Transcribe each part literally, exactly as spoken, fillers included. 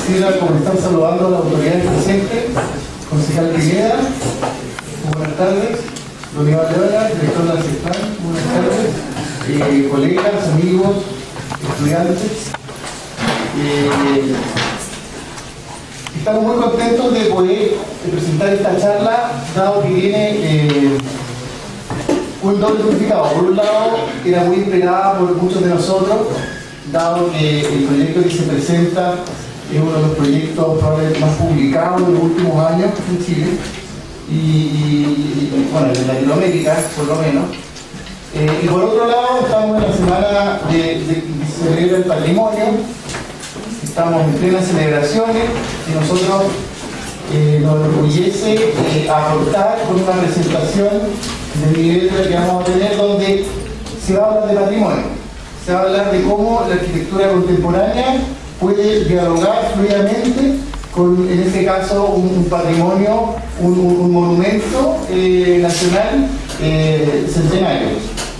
quisiera comenzar saludando a las autoridades presentes. Concejal Pineda, buenas tardes. Don Iván Leona, director de la CESPAN, buenas tardes. Eh, colegas, amigos, estudiantes. Eh, estamos muy contentos de poder presentar esta charla, dado que tiene eh, un doble significado. Por un lado, era muy esperada por muchos de nosotros, dado que el proyecto que se presenta es uno de los proyectos probablemente más publicados en los últimos años en Chile y, y, y bueno, en Latinoamérica por lo menos. Eh, y por otro lado, estamos en la semana de, de, de celebra el patrimonio, estamos en plenas celebraciones y nosotros eh, nos enorgullece eh, aportar con una presentación del nivel que vamos a tener, donde se va a hablar de patrimonio, se va a hablar de cómo la arquitectura contemporánea puede dialogar fluidamente con, en este caso, un, un patrimonio, un, un, un monumento eh, nacional eh, centenario.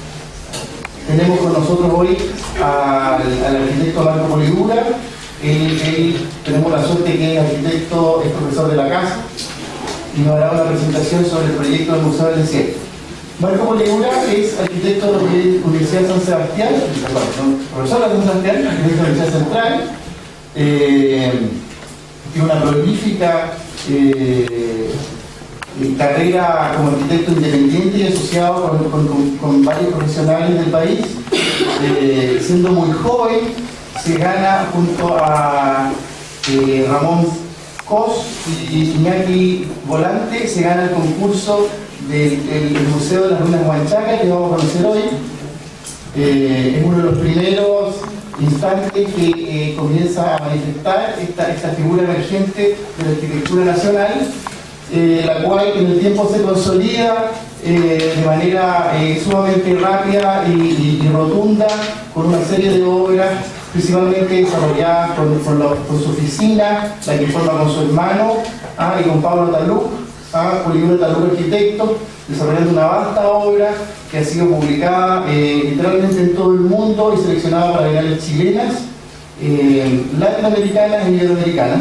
Tenemos con nosotros hoy al, al arquitecto Marco Polidura. Él, él, tenemos la suerte que es arquitecto, es profesor de la casa y nos hará una presentación sobre el proyecto del Museo del Desierto. Marco Polidura es arquitecto de la Universidad de San Sebastián, perdón, profesor de San Sebastián, arquitecto de la Universidad Central. Eh, tiene una prolífica eh, carrera como arquitecto independiente y asociado con, con, con, con varios profesionales del país. Eh, siendo muy joven, se gana junto a eh, Ramón Cos y Iñaki Volante, se gana el concurso del, del, del Museo de las Ruinas Huanchaca, que vamos a conocer hoy. Eh, es uno de los primeros instantes que eh, comienza a manifestar esta, esta figura emergente de la arquitectura nacional, eh, la cual en el tiempo se consolida eh, de manera eh, sumamente rápida y, y, y rotunda, con una serie de obras principalmente desarrolladas con, con, la, con su oficina, la que forma con su hermano ah, y con Pablo Taluc, ah, Polidura Taluc arquitecto, desarrollando una vasta obra que ha sido publicada eh, literalmente en todo el mundo y seleccionada para bienales chilenas, eh, latinoamericanas y iberoamericanas.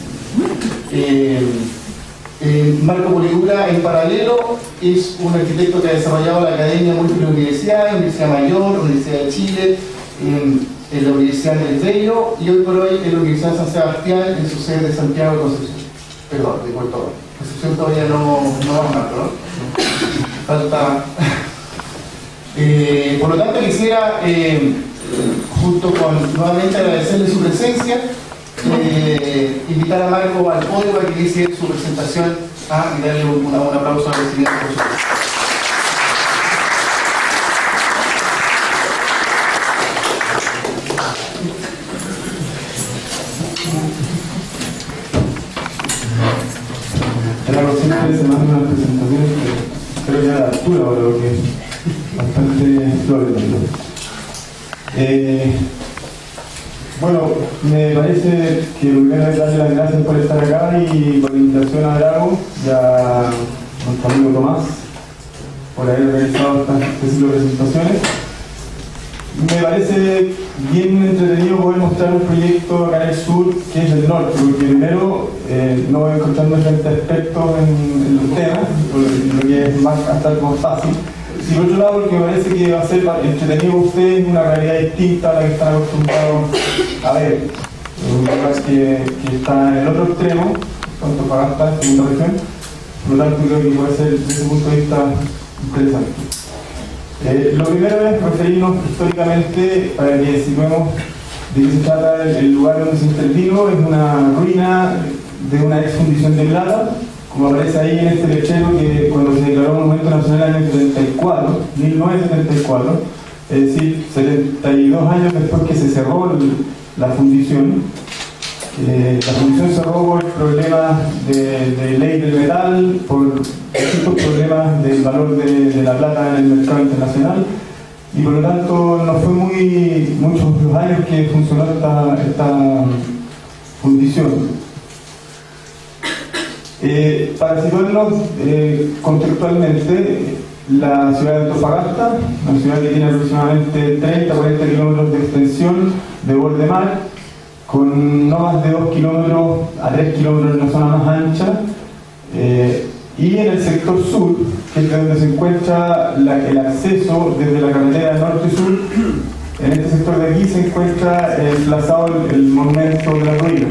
Eh, eh, Marco Polidura, en paralelo, es un arquitecto que ha desarrollado la Academia de Múltiples Universidades, Universidad Mayor, Universidad de Chile, eh, en la Universidad del Reino y hoy por hoy en la Universidad de San Sebastián, en su sede de Santiago de Concepción. Perdón, de Puerto Rico. Concepción todavía no, no va a Marco, ¿no? Falta. Eh, por lo tanto, quisiera, eh, junto con nuevamente agradecerle su presencia, eh, invitar a Marco al podio para que inicie su presentación ah, y darle un, un aplauso a la presidenta por su presencia. Era consciente se mandan unas presentaciones que creo que a la altura para lo que es bastante flores. Eh, bueno, me parece que lo primero es darle las gracias por estar acá y por la invitación a Drago y a nuestro amigo Tomás por haber realizado estas este presentaciones. Me parece bien entretenido poder mostrar un proyecto acá en el sur que es del norte, porque primero eh, no voy encontrando gente expertos en, en los temas, lo que es más hasta más fácil. Y por otro lado, porque me parece que va a ser entretenido para ustedes una realidad distinta a la que están acostumbrados a ver. Un lugar que, que está en el otro extremo, Antofagasta, segunda región. Por lo tanto, creo que puede ser desde ese punto de vista interesante. Eh, lo primero es referirnos históricamente para que situemos de qué se trata el, el lugar donde se intervino. Es una ruina de una ex fundición de plata, como aparece ahí en este lechero, que cuando se declaró Monumento Nacional en el año setenta y cuatro, mil novecientos setenta y cuatro, es decir, setenta y dos años después que se cerró el, la fundición. Eh, la fundición cerró por problemas de, de ley del metal, por distintos problemas del valor de, de la plata en el mercado internacional y por lo tanto no fue muy muchos los años que funcionó esta, esta fundición. Eh, para situarnos eh, contextualmente, la ciudad de Antofagasta, una ciudad que tiene aproximadamente treinta a cuarenta kilómetros de extensión de borde mar, con no más de dos kilómetros a tres kilómetros en una zona más ancha, eh, y en el sector sur, que es donde se encuentra la, el acceso desde la carretera norte-sur. En este sector de aquí se encuentra emplazado el, el monumento de la ruina.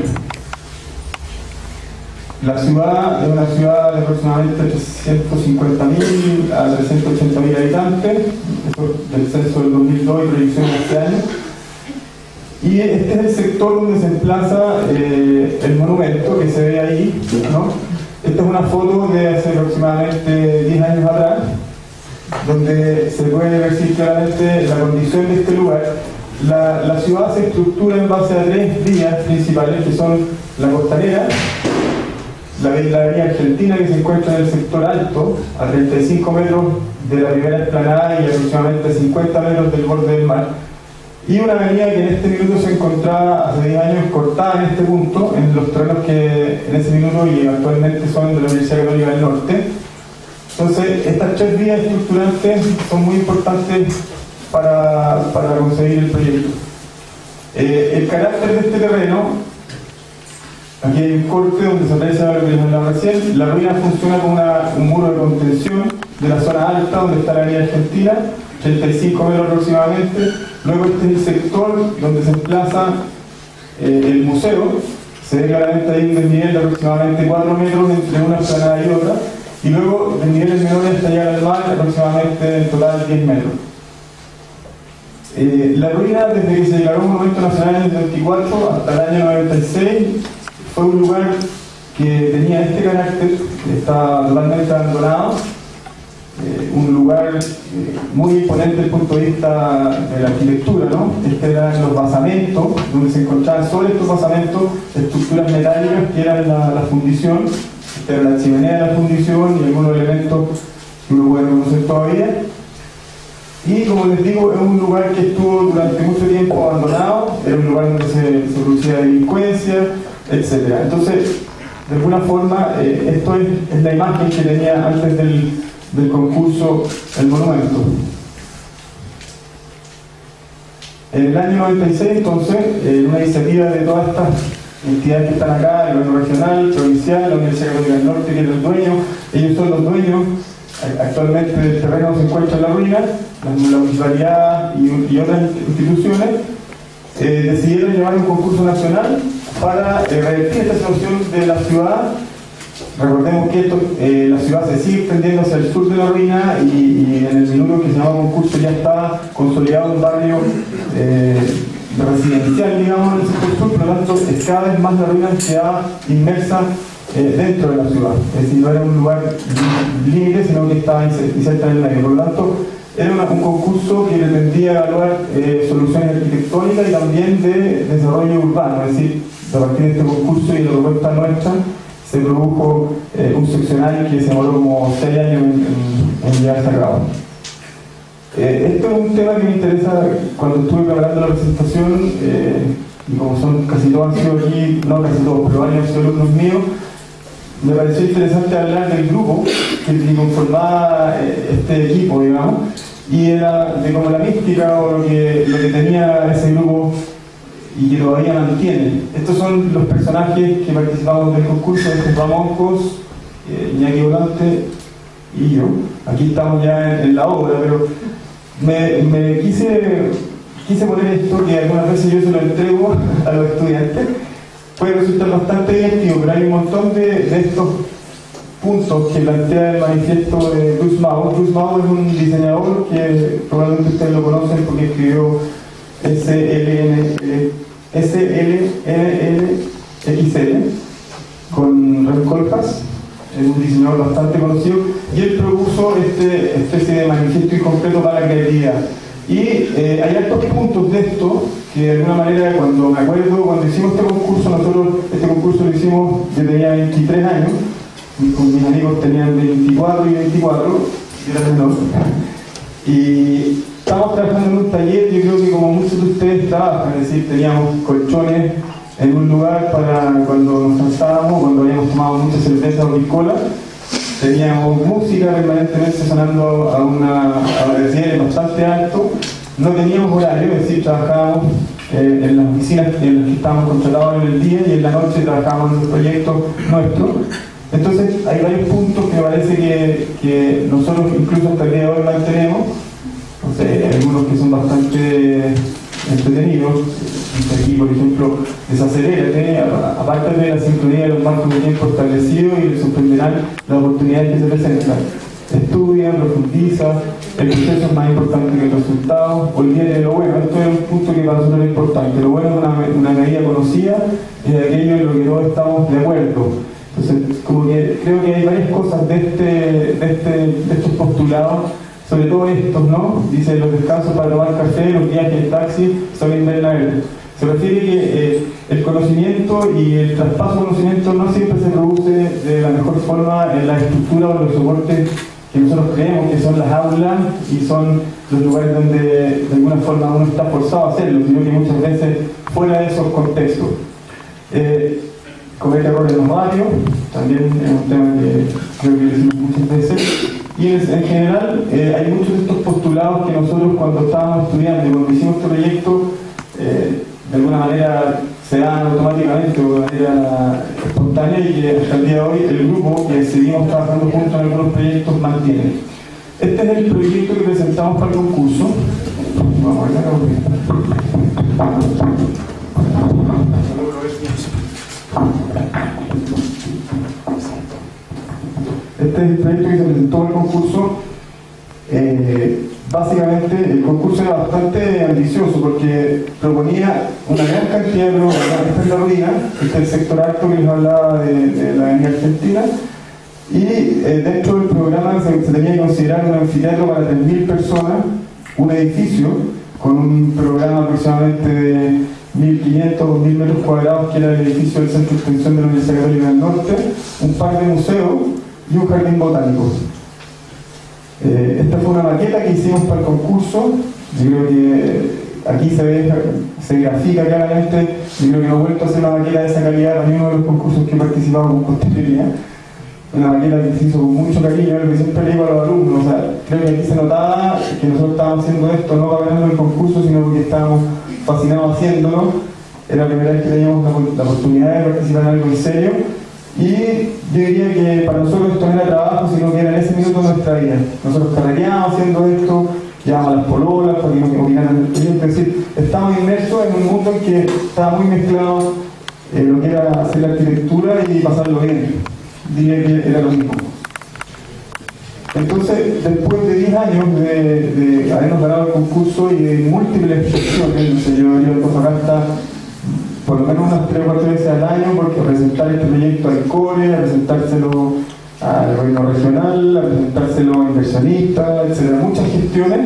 La ciudad es una ciudad de aproximadamente trescientos cincuenta mil a trescientos ochenta mil habitantes, eso del censo del dos mil dos y proyección de este año. Y este es el sector donde se emplaza eh, el monumento que se ve ahí, ¿no? Esta es una foto de hace aproximadamente diez años atrás, donde se puede ver claramente la condición de este lugar. La, la ciudad se estructura en base a tres vías principales, que son la costanera, la, la avenida Argentina, que se encuentra en el sector alto, a treinta y cinco metros de la primera explanada y aproximadamente cincuenta metros del borde del mar, y una avenida que en este minuto se encontraba hace diez años cortada en este punto, en los terrenos que en ese minuto y actualmente son de la Universidad Católica del Norte. Entonces, estas tres vías estructurantes son muy importantes para, para conseguir el proyecto. Eh, el carácter de este terreno, aquí hay un corte donde se aprecia lo que les hablaba recién. La ruina funciona como una, un muro de contención de la zona alta donde está la avenida Argentina, treinta y cinco metros aproximadamente. Luego este es el sector donde se emplaza eh, el museo. Se ve claramente ahí un desnivel de aproximadamente cuatro metros entre una explanada y otra. Y luego de niveles menores hasta llegar al mar, aproximadamente en total diez metros. Eh, la ruina, desde que se declaró Monumento Nacional en el setenta y cuatro hasta el año noventa y seis, fue un lugar que tenía este carácter, estaba totalmente abandonado, eh, un lugar eh, muy imponente desde el punto de vista de la arquitectura, ¿no? Este eran los basamentos, donde se encontraban sobre estos basamentos estructuras metálicas que eran la, la fundición. Esta era la chimenea de la fundición y algunos elementos que uno puede conocer todavía. Y como les digo, es un lugar que estuvo durante mucho tiempo abandonado, era un lugar donde se, se producía delincuencia, etcétera. Entonces, de alguna forma, eh, esto es, es la imagen que tenía antes del, del concurso el monumento. En el año noventa y seis, entonces, eh, una iniciativa de todas estas entidades que están acá, el gobierno regional, provincial, la Universidad Católica del Norte, que es el dueño, ellos son los dueños actualmente del terreno que se encuentra en la ruina, la, la municipalidad y, y otras instituciones, eh, decidieron llevar un concurso nacional para eh, revertir esta situación de la ciudad. Recordemos que esto, eh, la ciudad se sigue extendiendo hacia el sur de la ruina y, y en el minuto que se llama concurso ya está consolidado un barrio eh, residencial, digamos, en el sector sur, por lo tanto es cada vez más la ruina queda inmersa eh, dentro de la ciudad, es decir, no era un lugar límite, sino que estaba inserta en el aire. Por lo tanto, era una, un concurso que pretendía evaluar eh, soluciones arquitectónicas y también de desarrollo urbano, es decir, a partir de este concurso y de la propuesta nuestra se produjo eh, un seccionario que se demoró como seis años en, en, en llevarse a cabo. Eh, esto es un tema que me interesa cuando estuve preparando la presentación, eh, y como son casi todos han sido aquí, no casi todos, pero varios han sido alumnos míos, me pareció interesante hablar del grupo que conformaba eh, este equipo, digamos, y era de como la mística o lo que, lo que tenía ese grupo y que todavía mantiene. Estos son los personajes que participamos del concurso, estos Ramoncos, eh, Iñaki Volante y yo. Aquí estamos ya en, en la obra, pero me, me quise, quise poner esto, que algunas veces yo se lo entrego a los estudiantes. Puede resultar bastante divertido, pero hay un montón de, de estos puntos que plantea el manifiesto de Bruce Mau. Bruce Mau es un diseñador que probablemente ustedes lo conocen porque escribió S L N L X L con Red Colpas, es un diseñador bastante conocido, y él propuso este especie de manifiesto incompleto para la creatividad. Y eh, hay altos puntos de esto que de alguna manera, cuando me acuerdo, cuando hicimos este concurso, nosotros este concurso lo hicimos, yo tenía veintitrés años, y con mis amigos tenían veinticuatro y veinticuatro, y era menor. Y estábamos trabajando en un taller, yo creo que como muchos de ustedes trabajan, es decir, teníamos colchones en un lugar para cuando nos cansábamos, cuando habíamos tomado mucha cerveza o piscola, teníamos música permanentemente sonando a una a decibeles bastante alto, no teníamos horario, es decir, trabajábamos eh, en las oficinas en las que estábamos contratados en el día y en la noche trabajábamos en los proyectos nuestros. Entonces hay varios puntos que me parece que, que nosotros incluso hasta el día de hoy mantenemos. O sea, hay algunos que son bastante entretenidos. Aquí, por ejemplo, desacelérate, aparte de la sincronía de los marcos de tiempo establecidos y les sorprenderán las oportunidades que se presentan. Estudia, profundiza, el proceso es más importante que el resultado, olvídate de lo bueno. Esto es un punto que para nosotros es importante. Lo bueno es una, una medida conocida y de aquello en lo que todos estamos de acuerdo. Entonces, como que creo que hay varias cosas de, este, de, este, de estos postulados, sobre todo estos, ¿no? Dice, los descansos para tomar café, los viajes en taxi, son invernables. Se refiere que eh, el conocimiento y el traspaso de conocimiento no siempre se produce de la mejor forma en la estructura o los soportes que nosotros creemos que son las aulas y son los lugares donde de alguna forma uno está forzado a hacerlo, sino que muchas veces fuera de esos contextos. Eh, comete errores en los barrios, también es un tema que creo que decimos muchas veces. Y en, en general eh, hay muchos de estos postulados que nosotros cuando estábamos estudiando y cuando hicimos este proyecto eh, de alguna manera se dan automáticamente o de manera espontánea y que hasta el día de hoy el grupo que seguimos trabajando juntos en algunos proyectos mantiene. Este es el proyecto que presentamos para el concurso. Vamos a ver Este es el proyecto que se presentó en el concurso. Eh, básicamente el concurso era bastante ambicioso porque proponía una gran cantidad de programas. Esta es la ruina, este es el sector alto que les hablaba de, de la avenida Argentina, y eh, dentro del programa se, se tenía que considerar un anfiteatro para tres mil personas, un edificio con un programa aproximadamente de mil quinientos o dos mil metros cuadrados, que era el edificio del Centro de Extensión de la Universidad Católica del Norte, un par de museos y un jardín botánico. Eh, esta fue una maqueta que hicimos para el concurso. Yo creo que aquí se ve, se grafica claramente. Yo creo que no he vuelto a hacer una maqueta de esa calidad para ninguno de los concursos que he participado con posterioridad. Una maqueta que se hizo con mucho cariño, lo que siempre le digo a los alumnos. O sea, creo que aquí se notaba que nosotros estábamos haciendo esto no para ganarnos el concurso, sino porque estábamos fascinados haciéndolo. Era la primera vez que teníamos la, la oportunidad de participar en algo en serio. Y yo diría que para nosotros esto no era trabajo, sino que era en ese minuto de nuestra vida. Nosotros carreteábamos haciendo esto, llevábamos a las pololas para que nos opinaran del proyecto. Es decir, estábamos inmersos en un mundo en que estaba muy mezclado eh, lo que era hacer la arquitectura y pasarlo bien. Diría que era lo mismo. Entonces, después de diez años de, de habernos ganado el concurso y de múltiples excepciones, no sé, yo debería pasar hasta por lo menos unas tres o cuatro veces al año, porque presentar este proyecto al CORE, a presentárselo al gobierno regional, a presentárselo a inversionistas, etcétera, muchas gestiones.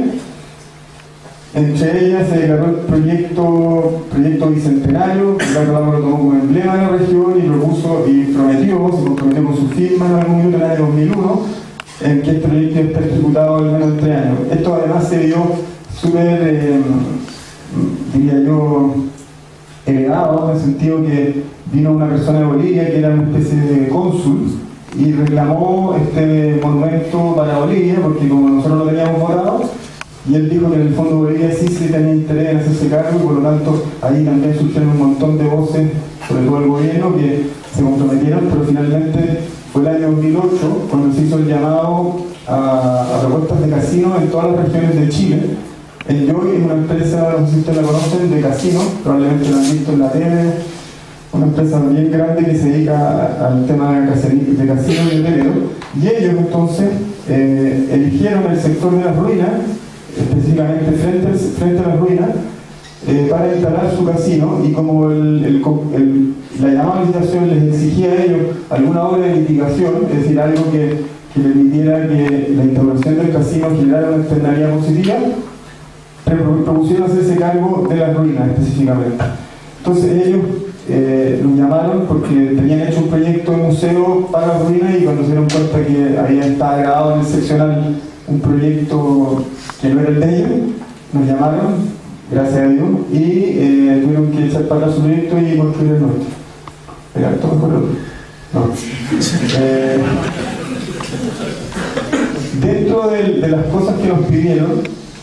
Entre ellas se declaró el proyecto, proyecto bicentenario, que Carlos Lago lo tomó como emblema de la región y propuso y prometió, se comprometió con su firma en algún minuto en el año dos mil uno, en que este proyecto está ejecutado al menos en tres años. Esto además se vio súper, eh, diría yo, elevado, en el sentido que vino una persona de Bolivia que era una especie de cónsul y reclamó este monumento para Bolivia, porque como nosotros lo teníamos votado, y él dijo que en el fondo Bolivia sí se tenía interés en hacerse cargo, y por lo tanto ahí también surgieron un montón de voces, sobre todo el gobierno, que se comprometieron, pero finalmente fue el año dos mil ocho cuando se hizo el llamado a, a propuestas de casinos en todas las regiones de Chile. El Yoy es una empresa, no sé si ustedes la conocen, de casinos, probablemente la han visto en la tele, una empresa bien grande que se dedica al tema de casinos de casino y hotelero, y ellos entonces eh, eligieron el sector de las ruinas, específicamente frente, frente a las ruinas, eh, para instalar su casino, y como el, el, el, la llamada licitación les exigía a ellos alguna obra de mitigación, es decir, algo que, que permitiera que la instalación del casino generara una externalidad positiva, propusieron hacerse cargo de las ruinas específicamente. Entonces ellos eh, nos llamaron porque tenían hecho un proyecto de museo para las ruinas, y cuando se dieron cuenta que había estado grabado en el seccional un proyecto que no era el de ellos, nos llamaron, gracias a Dios, y eh, tuvieron que echar para atrás su proyecto y construir el nuestro. ¿Era esto mejor? No. Eh, dentro de, de las cosas que nos pidieron,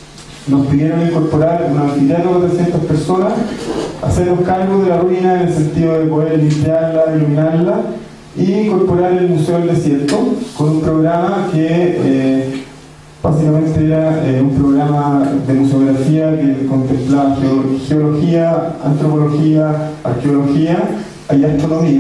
nos pidieron incorporar un anfiteatro de trescientas personas, hacernos cargo de la ruina en el sentido de poder limpiarla, iluminarla, y incorporar el Museo del Desierto con un programa que eh, básicamente era eh, un programa de museografía que contemplaba geología, antropología, arqueología y astronomía.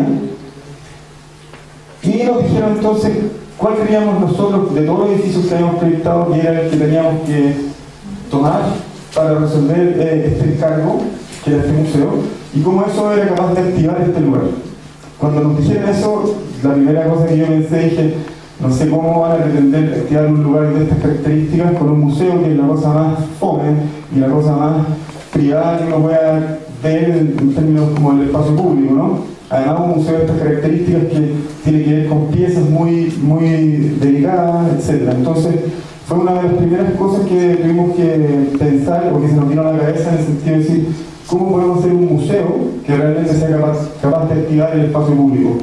Y nos dijeron entonces cuál creíamos nosotros de todos los edificios que habíamos proyectado que era el que teníamos que tomar para resolver eh, este encargo, que era este museo, y cómo eso era capaz de activar este lugar. Cuando nos dijeron eso, la primera cosa que yo pensé, dije, no sé cómo van a pretender activar un lugar de estas características con un museo que es la cosa más fome y la cosa más privada que uno pueda ver en, en términos como el espacio público, ¿no? Además, un museo de estas características que tiene que ver con piezas muy, muy delicadas, etcétera. Entonces, fue una de las primeras cosas que tuvimos que pensar, o que se nos vino a la cabeza, en el sentido de decir, ¿cómo podemos hacer un museo que realmente sea capaz, capaz de activar el espacio público?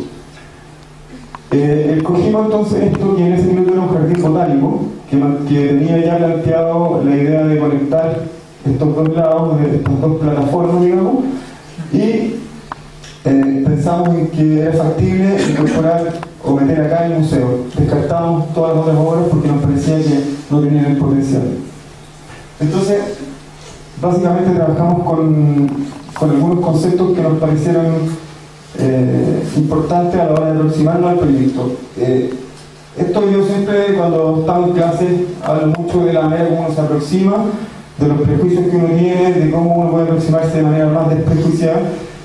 Eh, escogimos entonces esto, que en ese minuto era un jardín botánico, que, que tenía ya planteado la idea de conectar estos dos lados, de estas dos plataformas, digamos, y eh, pensamos en que era factible incorporar o meter acá el museo. Descartamos todas las otras obras porque nos parecía que no tenían el potencial. Entonces, básicamente trabajamos con, con algunos conceptos que nos parecieron eh, importantes a la hora de aproximarnos al proyecto. Eh, esto yo siempre, cuando estamos en clase, hablo mucho de la manera como uno se aproxima, de los prejuicios que uno tiene, de cómo uno puede aproximarse de manera más desprejuiciada.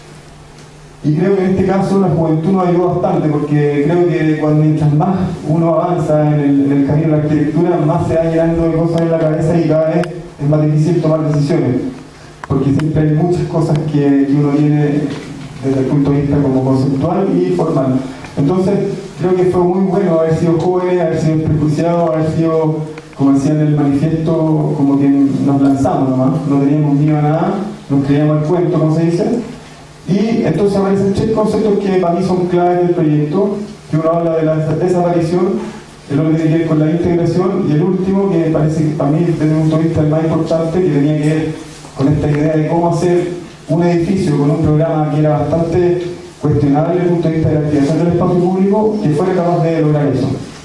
Y creo que en este caso la juventud nos ayudó bastante, porque creo que cuando mientras más uno avanza en el, en el camino de la arquitectura, más se va llenando de cosas en la cabeza y cada vez es más difícil tomar decisiones, porque siempre hay muchas cosas que, que uno tiene desde el punto de vista como conceptual y formal. Entonces creo que fue muy bueno haber sido joven, haber sido desprejuiciado, haber sido, como decía en el manifiesto, como que nos lanzamos nomás, no teníamos miedo a nada, nos creíamos el cuento, como se dice. Y entonces aparecen tres conceptos que para mí son claves del proyecto, que uno habla de la desaparición, el otro tiene que ver con la integración, y el último, que parece que para mí desde un punto de vista el más importante, que tenía que ver con esta idea de cómo hacer un edificio con un programa que era bastante cuestionable desde el punto de vista de la activación del espacio público, que fuera capaz de lograr eso.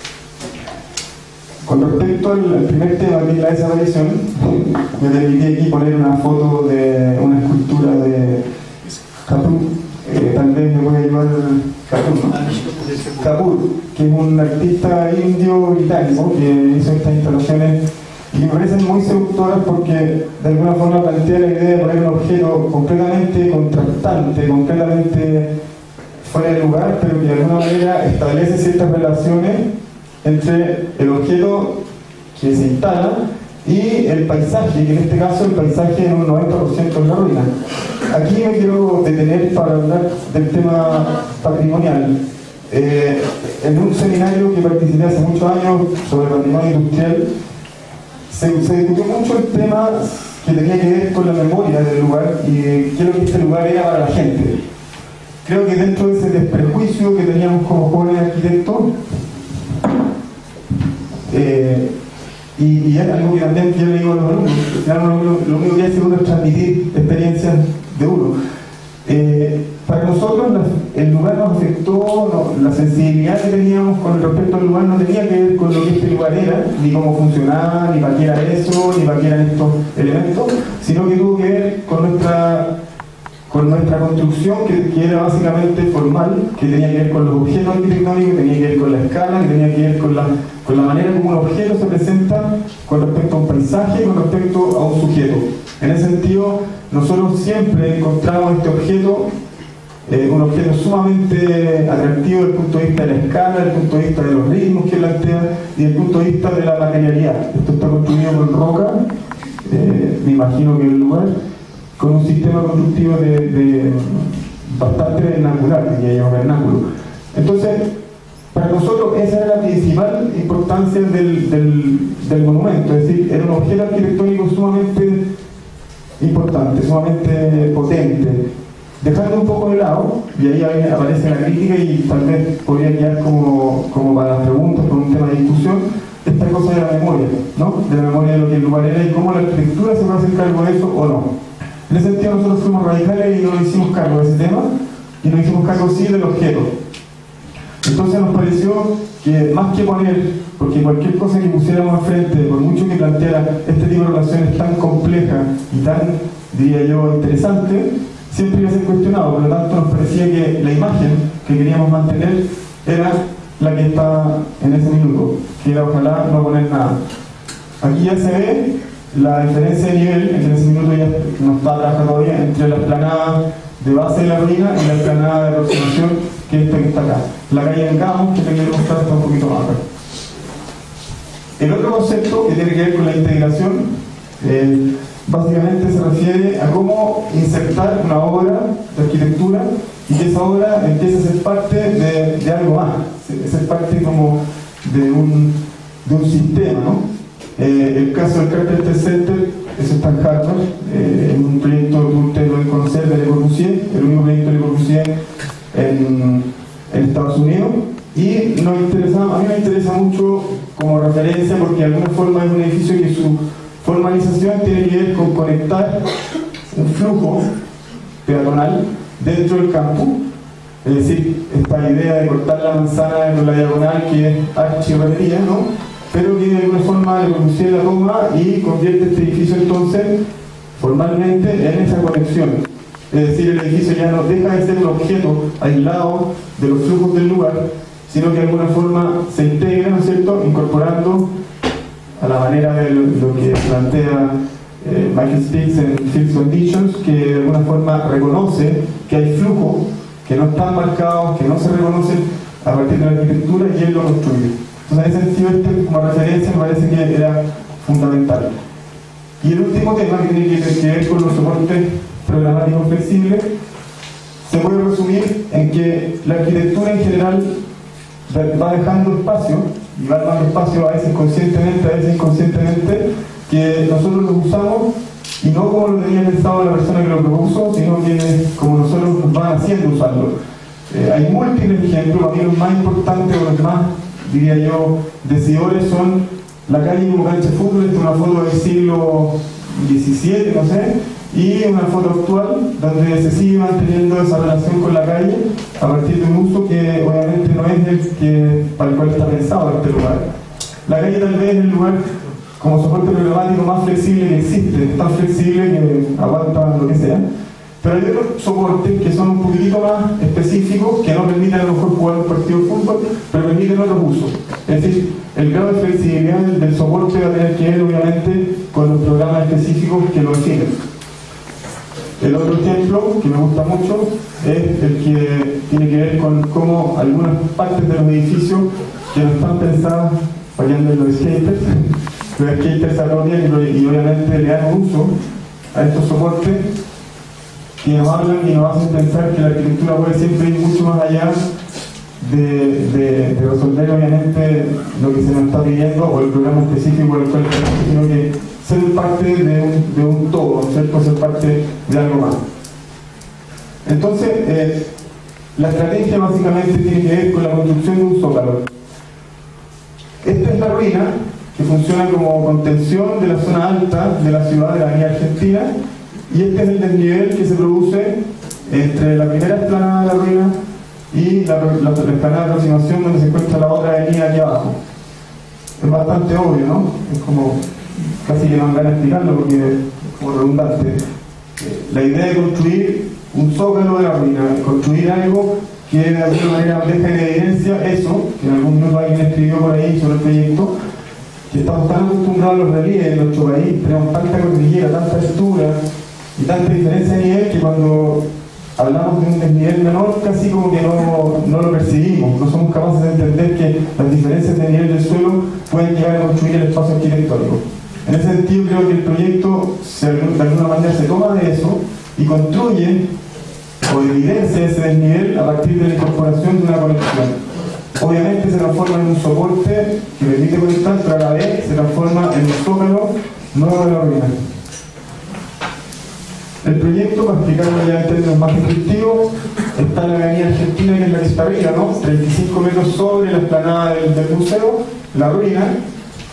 Con respecto al, al primer tema, que es la desaparición, me permití aquí poner una foto de una escultura de Kapur, eh, tal vez me voy a ayudar Kapur, ¿no? Kapur, que es un artista indio británico que hizo estas instalaciones y me parecen muy seductoras porque de alguna forma plantea la idea de poner un objeto completamente contrastante, completamente fuera de lugar, pero que de alguna manera establece ciertas relaciones entre el objeto que se instala y el paisaje, que en este caso el paisaje en un noventa por ciento es la ruina. Aquí me quiero detener para hablar del tema patrimonial. Eh, en un seminario que participé hace muchos años sobre patrimonio industrial, se, se discutió mucho el tema que tenía que ver con la memoria del lugar y qué es lo que este lugar era para la gente. Creo que dentro de ese desprejuicio que teníamos como jóvenes arquitectos, eh, Y, y es algo que también yo le digo a los alumnos, lo, lo único que hace uno es transmitir experiencias de uno. Eh, para nosotros la, el lugar nos afectó, no, la sensibilidad que teníamos con respecto al lugar no tenía que ver con lo que este lugar era, ni cómo funcionaba, ni para qué era eso, ni para qué eran estos elementos, sino que tuvo que ver con nuestra, con nuestra construcción, que, que era básicamente formal, que tenía que ver con los objetos arquitectónicos, que tenía que ver con la escala, que tenía que ver con la, con la manera como un objeto se presenta con respecto a un paisaje y con respecto a un sujeto. En ese sentido, nosotros siempre encontramos este objeto, eh, un objeto sumamente atractivo desde el punto de vista de la escala, desde el punto de vista de los ritmos que plantea y desde el punto de vista de la materialidad. Esto está construido con roca, eh, me imagino que el lugar, con un sistema constructivo de, de bastante vernacular, diría yo, vernáculo. Entonces, para nosotros esa era la principal importancia del, del, del monumento, es decir, era un objeto arquitectónico sumamente importante, sumamente potente. Dejando un poco de lado, y ahí aparece la crítica y tal vez podría quedar como, como para las preguntas, por un tema de discusión, esta cosa de la memoria, ¿no? De la memoria de lo que el lugar era y cómo la arquitectura se va a hacer cargo de eso o no. En ese sentido nosotros fuimos radicales y no nos hicimos cargo de ese tema, y nos hicimos cargo sí del objeto. Entonces nos pareció que más que poner, porque cualquier cosa que pusiéramos al frente, por mucho que planteara este tipo de relaciones tan complejas y tan, diría yo, interesantes, siempre iba a ser cuestionado. Por lo tanto nos parecía que la imagen que queríamos mantener era la que estaba en ese minuto, que era ojalá no poner nada. Aquí ya se ve la diferencia de nivel, que en ese minuto ya no está trabajando todavía, entre la explanada de base de la ruina y la explanada de aproximación, que es esta que está acá. La calle de Gamos, que te quiero mostrar, está un poquito más acá. El otro concepto que tiene que ver con la integración, eh, básicamente se refiere a cómo insertar una obra de arquitectura y que esa obra empiece a ser parte de, de algo más, ser parte como de un, de un sistema, ¿no? Eh, el caso del Carpenter Center, eso está en Harvard, eh, en un proyecto que ustedes lo deben conocer de Le Corbusier, el único proyecto de Le Corbusier en, en Estados Unidos, y nos interesa, a mí me interesa mucho como referencia porque de alguna forma es un edificio que su formalización tiene que ver con conectar un flujo peatonal dentro del campus, es decir, esta idea de cortar la manzana con la diagonal que es archirretería, ¿no? Pero que de alguna forma Le Corbusier la toma y convierte este edificio entonces formalmente en esa conexión. Es decir, el edificio ya no deja de ser un objeto aislado de los flujos del lugar, sino que de alguna forma se integra, ¿no es cierto?, incorporando a la manera de lo, lo que plantea eh, Michael Spitz en Field Conditions, que de alguna forma reconoce que hay flujos que no están marcados, que no se reconocen a partir de la arquitectura, y él lo construye. Entonces, en ese sentido, este como referencia me parece que era fundamental. Y el último tema, que tiene que ver con los soportes programáticos flexibles, se puede resumir en que la arquitectura en general va dejando espacio, y va dando espacio a veces conscientemente, a veces inconscientemente, que nosotros lo usamos, y no como lo tenía pensado la persona que lo propuso, sino que como nosotros nos van haciendo usarlo. Eh, hay múltiples ejemplos, a mí los más importantes o los más, diría yo, decidores son la calle como cancha de fútbol. Esta es una foto del siglo diecisiete, no sé, y una foto actual donde se sigue manteniendo esa relación con la calle a partir de un uso que obviamente no es el que, para el cual está pensado este lugar. La calle tal vez es el lugar como soporte programático más flexible que existe, tan flexible que aguanta lo que sea. Pero hay otros soportes que son un poquitito más específicos, que no permiten a lo mejor jugar un partido de fútbol, pero permiten otros usos. Es decir, el grado de flexibilidad del, del soporte va a tener que ver obviamente con los programas específicos que lo definen. El otro ejemplo que me gusta mucho es el que tiene que ver con cómo algunas partes de los edificios que no están pensadas, fallando en los skaters, los skaters se apropian y, y obviamente le dan uso a estos soportes que nos hablan y nos hacen pensar que la arquitectura puede siempre ir mucho más allá de, de, de resolver obviamente lo que se nos está pidiendo o el programa específico por el cual estamos, sino que ser parte de un, de un todo, ¿no es cierto?, ser parte de algo más. Entonces, eh, la estrategia básicamente tiene que ver con la construcción de un zócalo. Esta es la ruina que funciona como contención de la zona alta de la ciudad de la Avenida Argentina, y este es el desnivel que se produce entre la primera explanada de la ruina y la, la, la explanada de aproximación donde se encuentra la otra avenida aquí abajo. Es bastante obvio, ¿no? Es como casi que no me van a explicarlo porque es como redundante. La idea de construir un zócalo de la ruina, construir algo que de alguna manera deja en evidencia eso, que en algún momento alguien escribió por ahí sobre el proyecto, que estamos tan acostumbrados a los relieves en nuestro país, tenemos tanta cordillera, tanta altura y tanta diferencia de nivel que cuando hablamos de un desnivel menor casi como que no, no lo percibimos, no somos capaces de entender que las diferencias de nivel del suelo pueden llegar a construir el espacio arquitectónico. En ese sentido creo que el proyecto se, de alguna manera se toma de eso y construye o evidencia ese desnivel a partir de la incorporación de una conexión. Obviamente se transforma en un soporte que permite conectar, pero a la vez se transforma en un zócalo nuevo de la ruina. El proyecto, para explicarlo ya en términos más descriptivos, está en la Avenida Argentina, que es la que está arriba, ¿no? treinta y cinco metros sobre la explanada del, del museo, la ruina,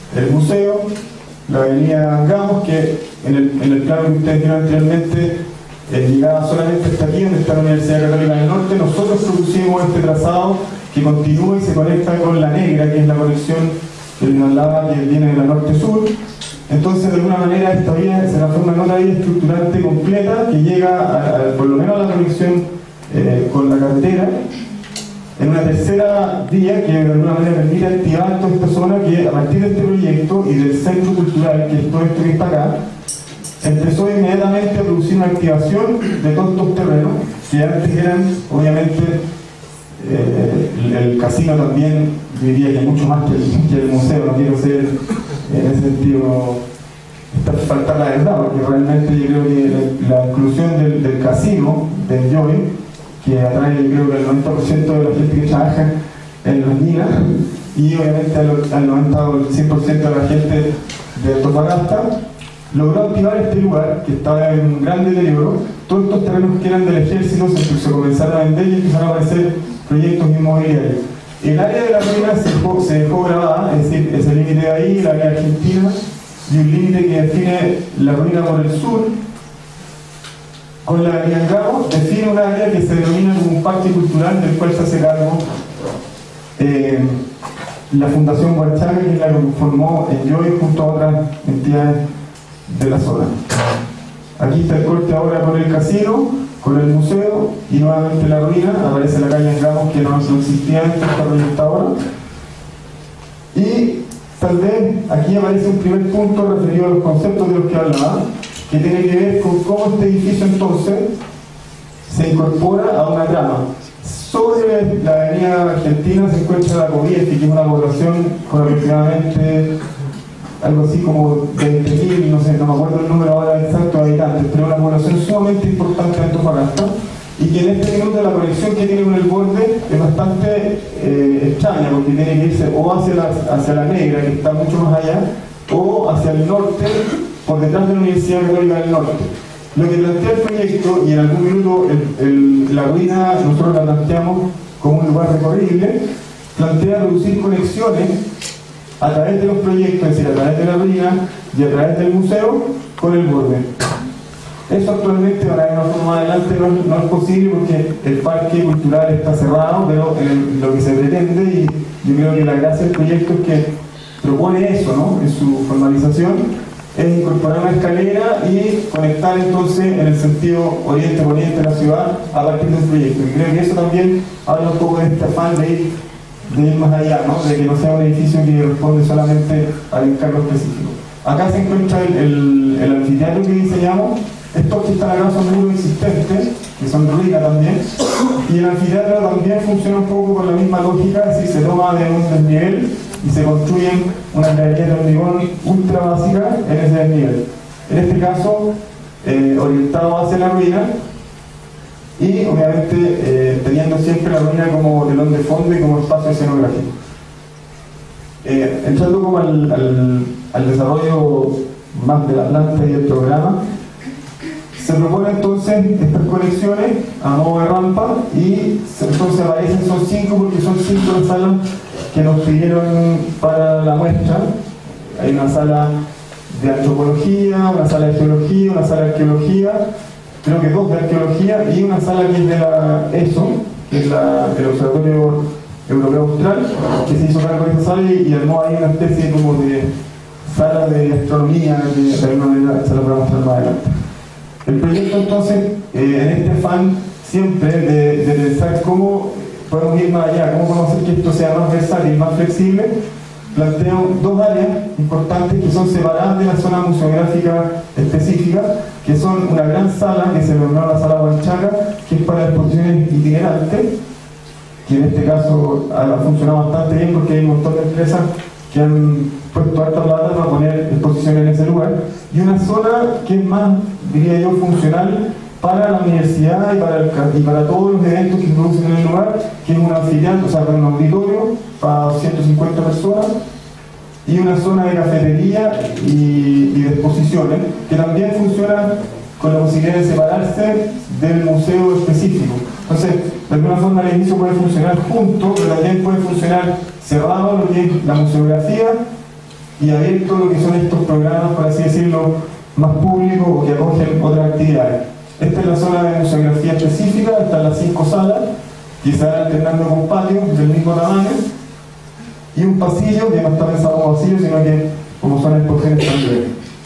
el museo, la avenida Gamos, que en el, en el plano que ustedes vieron anteriormente eh, llegaba solamente hasta aquí, donde está la Universidad Católica del Norte. Nosotros producimos este trazado que continúa y se conecta con la Negra, que es la conexión que les hablaba, que viene de la norte-sur. Entonces, de alguna manera, esta vía se transforma en una vía estructurante completa que llega a, a, por lo menos a la conexión eh, con la carretera, en una tercera vía que de alguna manera permite activar toda esta zona, que a partir de este proyecto y del centro cultural, que es todo esto que está acá, empezó inmediatamente a producir una activación de todos estos terrenos que antes eran, obviamente, eh, el, el casino también, diría que mucho más que el, que el museo, no quiero ser en ese sentido faltar la verdad, porque realmente yo creo que la, la inclusión del, del casino, del Joy, que atrae yo creo que el noventa por ciento de la gente que trabaja en las minas y obviamente al, al noventa o el cien por ciento de la gente de Antofagasta, logró activar este lugar que estaba en un gran deterioro. Todos estos terrenos que eran del ejército se, se comenzaron a vender y empezaron a aparecer proyectos inmobiliarios. El área de la ruina se dejó, se dejó grabada, es decir, ese límite de ahí, la área argentina, y un límite que define la ruina por el sur, con la avenida Gamos, define un área que se denomina como un parque cultural, del cual se hace cargo eh, la Fundación Huachaca, que es la que formó el Joy junto a otras entidades de la zona. Aquí está el corte ahora con el casino, con el museo y nuevamente la ruina. Aparece la calle Gamos, que no, no existía antes, está proyectada ahora. Y tal vez aquí aparece un primer punto referido a los conceptos de los que hablaba, que tiene que ver con cómo este edificio entonces se incorpora a una trama. Sobre la avenida Argentina se encuentra la Coviesti, que es una población con aproximadamente algo así como veinte mil, no sé, no me acuerdo el número ahora exacto de habitantes, pero una población sumamente importante de Antofagasta, y que en este minuto la conexión que tiene con el borde es bastante eh, extraña, porque tiene que irse o hacia la, hacia la Negra, que está mucho más allá, o hacia el norte, por detrás de la Universidad Católica del Norte. Lo que plantea el proyecto, y en algún minuto el, el, la ruina nosotros la planteamos como un lugar recorrible, plantea reducir conexiones a través de los proyectos, es decir, a través de la ruina y a través del museo con el borde. Eso actualmente, para que no más adelante, no, no es posible porque el parque cultural está cerrado, pero en lo que se pretende, y yo creo que la gracia del proyecto es que propone eso, ¿no?, en su formalización, es incorporar una escalera y conectar entonces en el sentido oriente-poniente de la ciudad a partir de un proyecto. Y creo que eso también habla un poco de este afán de ir, de ir más allá, ¿no?, de que no sea un edificio que responde solamente al encargo específico. Acá se encuentra el, el, el anfiteatro que diseñamos. Estos que están acá son muros existentes, que son ruinas también, y el anfiteatro también funciona un poco con la misma lógica, es decir, se toma de un desnivel y se construyen unas galerías de hormigón ultra básicas en ese desnivel. En este caso, eh, orientado hacia la ruina, y obviamente eh, teniendo siempre la ruina como telón de fondo y como espacio escenográfico. Eh, entrando como al, al, al desarrollo más de la planta y del programa, se propone entonces estas conexiones a modo de rampa, y entonces aparecen, son cinco porque son cinco las salas que nos pidieron para la muestra. Hay una sala de antropología, una sala de geología, una sala de arqueología, creo que dos de arqueología, y una sala que es de la E S O, que es la, el Observatorio Europeo Austral, que se hizo cargo de esa sala y, y armó ahí una especie como de sala de astronomía, que de alguna manera se la voy a mostrar más adelante. El proyecto entonces, eh, en este afán siempre de, de pensar cómo podemos ir más allá, cómo podemos hacer que esto sea más versátil, más flexible, planteo dos áreas importantes que son separadas de la zona museográfica específica, que son una gran sala que se nombró la sala Huachaca, que es para exposiciones itinerantes, que en este caso ha funcionado bastante bien porque hay un montón de empresas que han puesto harta plata para poner exposiciones en ese lugar, y una zona que es más, diría yo, funcional para la universidad y para, el, y para todos los eventos que se producen en el lugar, que es un anfiteatro, o sea, un auditorio para ciento cincuenta personas, y una zona de cafetería y, y de exposiciones, que también funciona con la posibilidad de separarse del museo específico. Entonces, de alguna forma el edificio puede funcionar junto, pero también puede funcionar cerrado, lo que es la museografía, y abierto lo que son estos programas, por así decirlo, más públicos o que acogen otras actividades. Esta es la zona de museografía específica, están las cinco salas, que se van alternando con patios del mismo tamaño, y un pasillo que no está pensado como pasillo, sino que como zona de exposiciones también.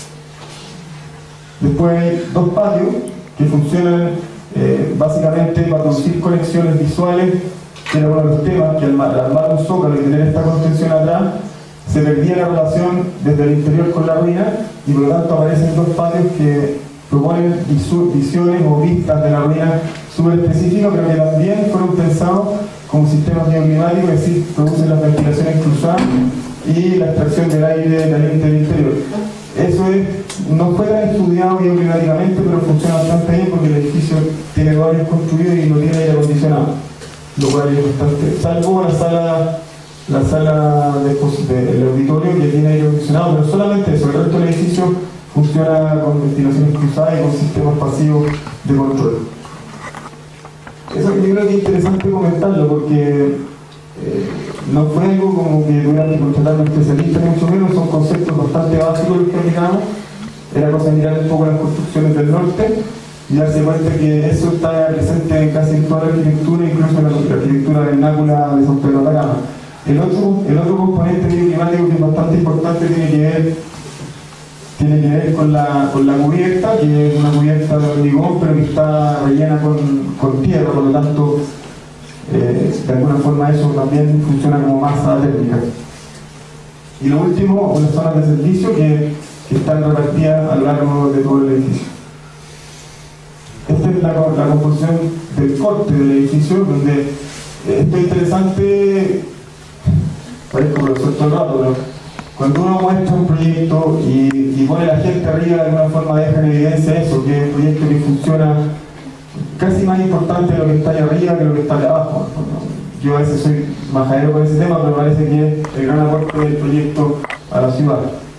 Después hay dos patios que funcionan eh, básicamente para producir conexiones visuales, que era uno de los temas que al armar un zócalo y tener esta contención atrás, se perdía la relación desde el interior con la ruina, y por lo tanto aparecen dos patios que proponen visiones o vistas de la ruina súper específicas, pero que también fueron pensados como sistemas bioclimáticos, es decir, producen las ventilaciones cruzadas y la extracción del aire caliente del interior. Eso es, no fue tan estudiado bioclimáticamente, pero funciona bastante bien porque el edificio tiene dos años construido y no tiene aire acondicionado, lo cual es bastante, salvo la sala la sala del de, auditorio que tiene aire acondicionado, pero solamente eso. El resto del edificio funciona con ventilaciones cruzadas y con sistemas pasivos de control. Eso yo creo que es interesante comentarlo porque eh, no fue algo como que tuviera que contratar a un especialista, mucho menos, son conceptos bastante básicos los que aplicamos. Era cosa de mirar un poco las construcciones del norte y darse cuenta que eso está presente en casi en toda la arquitectura, incluso en la, la arquitectura vernácula de San Pedro de Atacama. El otro, el otro componente bioclimático que es bastante importante tiene que ver, tiene que ver con, la, con la cubierta, que es una cubierta de hormigón, pero que está rellena con, con tierra, por lo tanto, eh, de alguna forma eso también funciona como masa térmica. Y lo último, unas zonas de servicio que, que están repartidas a lo largo de todo el edificio. Esta es la, la composición del corte del edificio, donde eh, esto es interesante. Parezco profesor todo el rato, pero cuando uno muestra un proyecto y, y pone a la gente arriba, de alguna forma deja en evidencia eso, que es un proyecto que funciona casi más importante lo que está allá arriba que lo que está allá abajo. Yo a veces soy majadero con ese tema, pero parece que es el gran aporte del proyecto a la ciudad.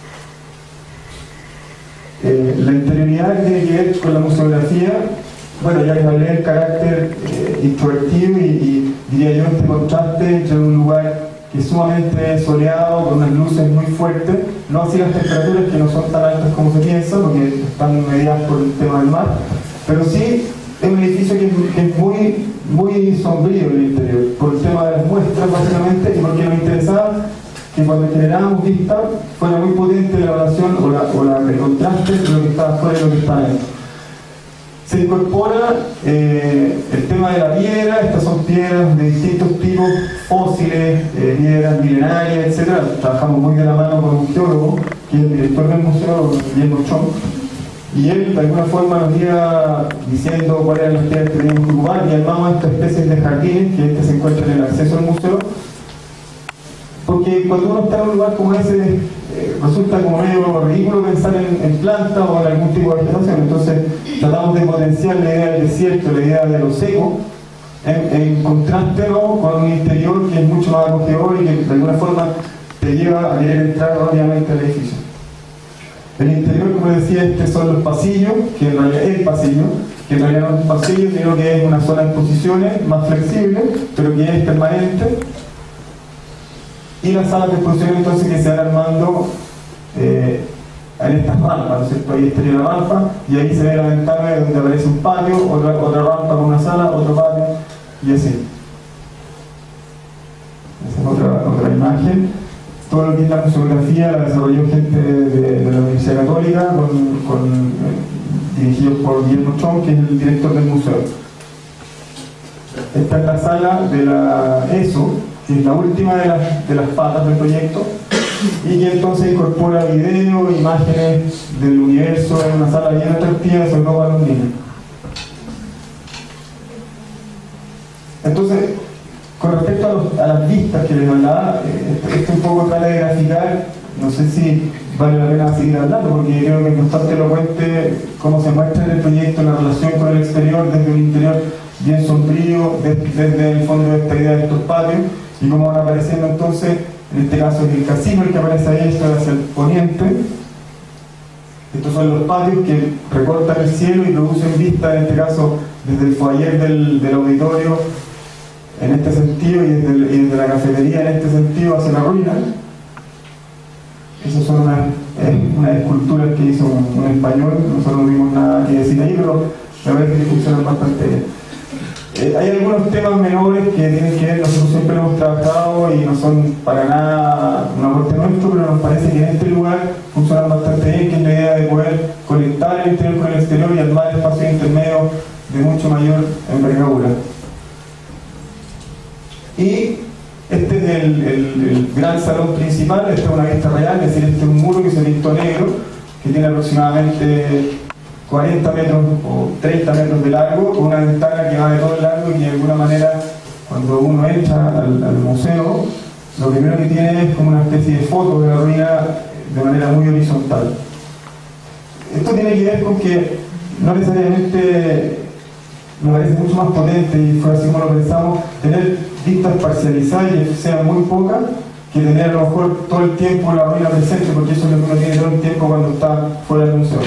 Eh, la interioridad que tiene que ver con la museografía, bueno, ya les hablé del carácter eh, introvertido y, y diría yo este contraste entre un lugar que es sumamente soleado, con unas luces muy fuertes, no así las temperaturas que no son tan altas como se piensa, porque están medidas por el tema del mar, pero sí es un edificio que, que es muy, muy sombrío en el interior, por el tema de las muestras básicamente, y porque nos interesaba que cuando generábamos vista fuera muy potente la relación o, la, o la, el contraste entre lo que está afuera y lo que está adentro. Se incorpora eh, el tema de la piedra. Estas son piedras de distintos tipos, fósiles, eh, piedras milenarias, etcétera. Trabajamos muy de la mano con un geólogo, que es el director del museo, Guillermo Chong, y él de alguna forma nos iba diciendo cuáles eran las piedras que teníamos que ocupar, y armamos estas especies de jardines que este se encuentra en el acceso al museo, porque cuando uno está en un lugar como ese, eh, resulta como medio ridículo pensar en, en planta o en algún tipo de vegetación. Entonces tratamos de potenciar la idea del desierto, la idea de lo seco, en, en contraste, ¿no?, con un interior que es mucho más acogedor y que de alguna forma te lleva a querer entrar rápidamente al edificio. El interior, como decía, este son los pasillos, que en realidad es el pasillo, que en realidad no es un pasillo, sino que es una zona de exposiciones más flexible, pero que es permanente. Y las salas de exposición entonces que se van armando eh, en estas rampas, ¿no es cierto? Ahí estaría la rampa y ahí se ve la ventana donde aparece un patio, otra, otra rampa con una sala, otro patio y así. Esa es otra, otra imagen. Todo lo que es la museografía la desarrolló gente de, de, de la Universidad Católica, con, con, eh, dirigidos por Guillermo Chong, que es el director del museo. Esta es la sala de la E S O, que es la última de las, de las patas del proyecto, y que entonces incorpora video, imágenes del universo en una sala bien atractiva, sobre todo para los niños. Entonces, con respecto a, los, a las vistas que les hablaba, eh, esto un poco trata de graficar, no sé si vale la pena seguir hablando, porque creo que es bastante elocuente cómo se muestra en el proyecto la relación con el exterior, desde un interior bien sombrío, desde, desde el fondo de esta idea de estos patios, y cómo van apareciendo entonces, en este caso es el casino el que aparece ahí, esto hacia el poniente. Estos son los patios que recortan el cielo y producen vista, en este caso desde el foyer del, del auditorio en este sentido, y desde, el, y desde la cafetería en este sentido hacia la ruina. Esas son unas, eh, unas esculturas que hizo un, un español, nosotros no vimos nada que decir ahí, pero me parece que funcionan bastante bien. Eh, hay algunos temas menores que tienen que ver, nosotros siempre hemos trabajado y no son para nada un aporte nuestro, pero nos parece que en este lugar funcionan bastante bien, que es la idea de poder conectar el interior con el exterior y armar espacios intermedios de mucho mayor envergadura. Y este es el, el, el gran salón principal, esta es una vista real, es decir, este es un muro que se pintó negro, que tiene aproximadamente cuarenta metros o treinta metros de largo, con una ventana que va de todo el largo y que de alguna manera, cuando uno entra al, al museo, lo primero que tiene es como una especie de foto de la ruina de manera muy horizontal. Esto tiene que ver con que no necesariamente, me parece mucho más potente, y fue así como lo pensamos, tener vistas parcializadas y que sean muy pocas, que tener a lo mejor todo el tiempo la ruina presente, porque eso es lo que uno tiene todo el tiempo cuando está fuera del museo.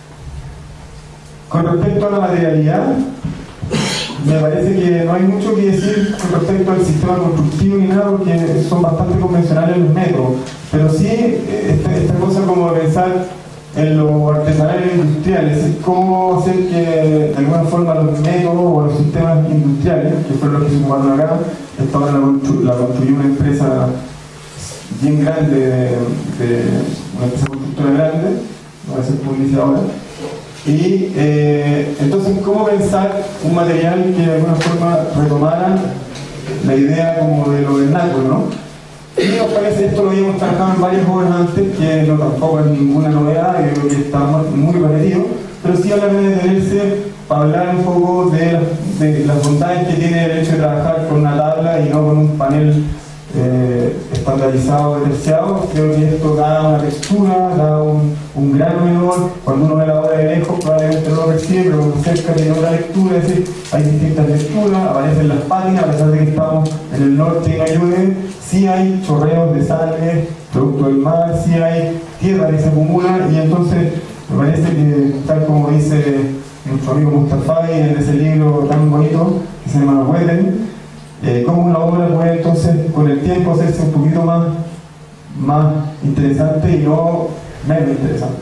Con respecto a la materialidad, me parece que no hay mucho que decir con respecto al sistema constructivo ni nada, porque son bastante convencionales los métodos, pero sí esta, esta cosa como de pensar en lo artesanal y lo industrial, es decir, cómo hacer que de alguna forma los métodos o los sistemas industriales, que fueron los que se ocuparon acá, esta ahora la, constru la construyó una empresa bien grande, de, de una empresa constructora grande, no voy a hacer publicidad ahora, y eh, entonces cómo pensar un material que de alguna forma retomara la idea como de lo vernáculo, ¿no? Y nos parece, esto lo habíamos trabajado en varias obras antes, que no tampoco es ninguna novedad, yo creo que está muy parecido, pero sí hablar de detenerse para hablar un poco de, de las bondades que tiene el hecho de trabajar con una tabla y no con un panel eh, estandarizado de terciado. Creo que esto da una textura, da un, un grano menor. Cuando uno ve la obra de lejos probablemente no lo percibe, pero cuando cerca tiene otra lectura, es decir, hay distintas lecturas, aparecen las páginas, a pesar de que estamos en el norte y no llueve, sí hay chorreos de sangre, producto del mar, sí hay tierra que se acumula, y entonces me parece que, tal como dice nuestro amigo Mustafa en ese libro tan bonito que se llama Weather, eh, como una obra puede entonces con el tiempo hacerse un poquito más, más interesante y no menos interesante.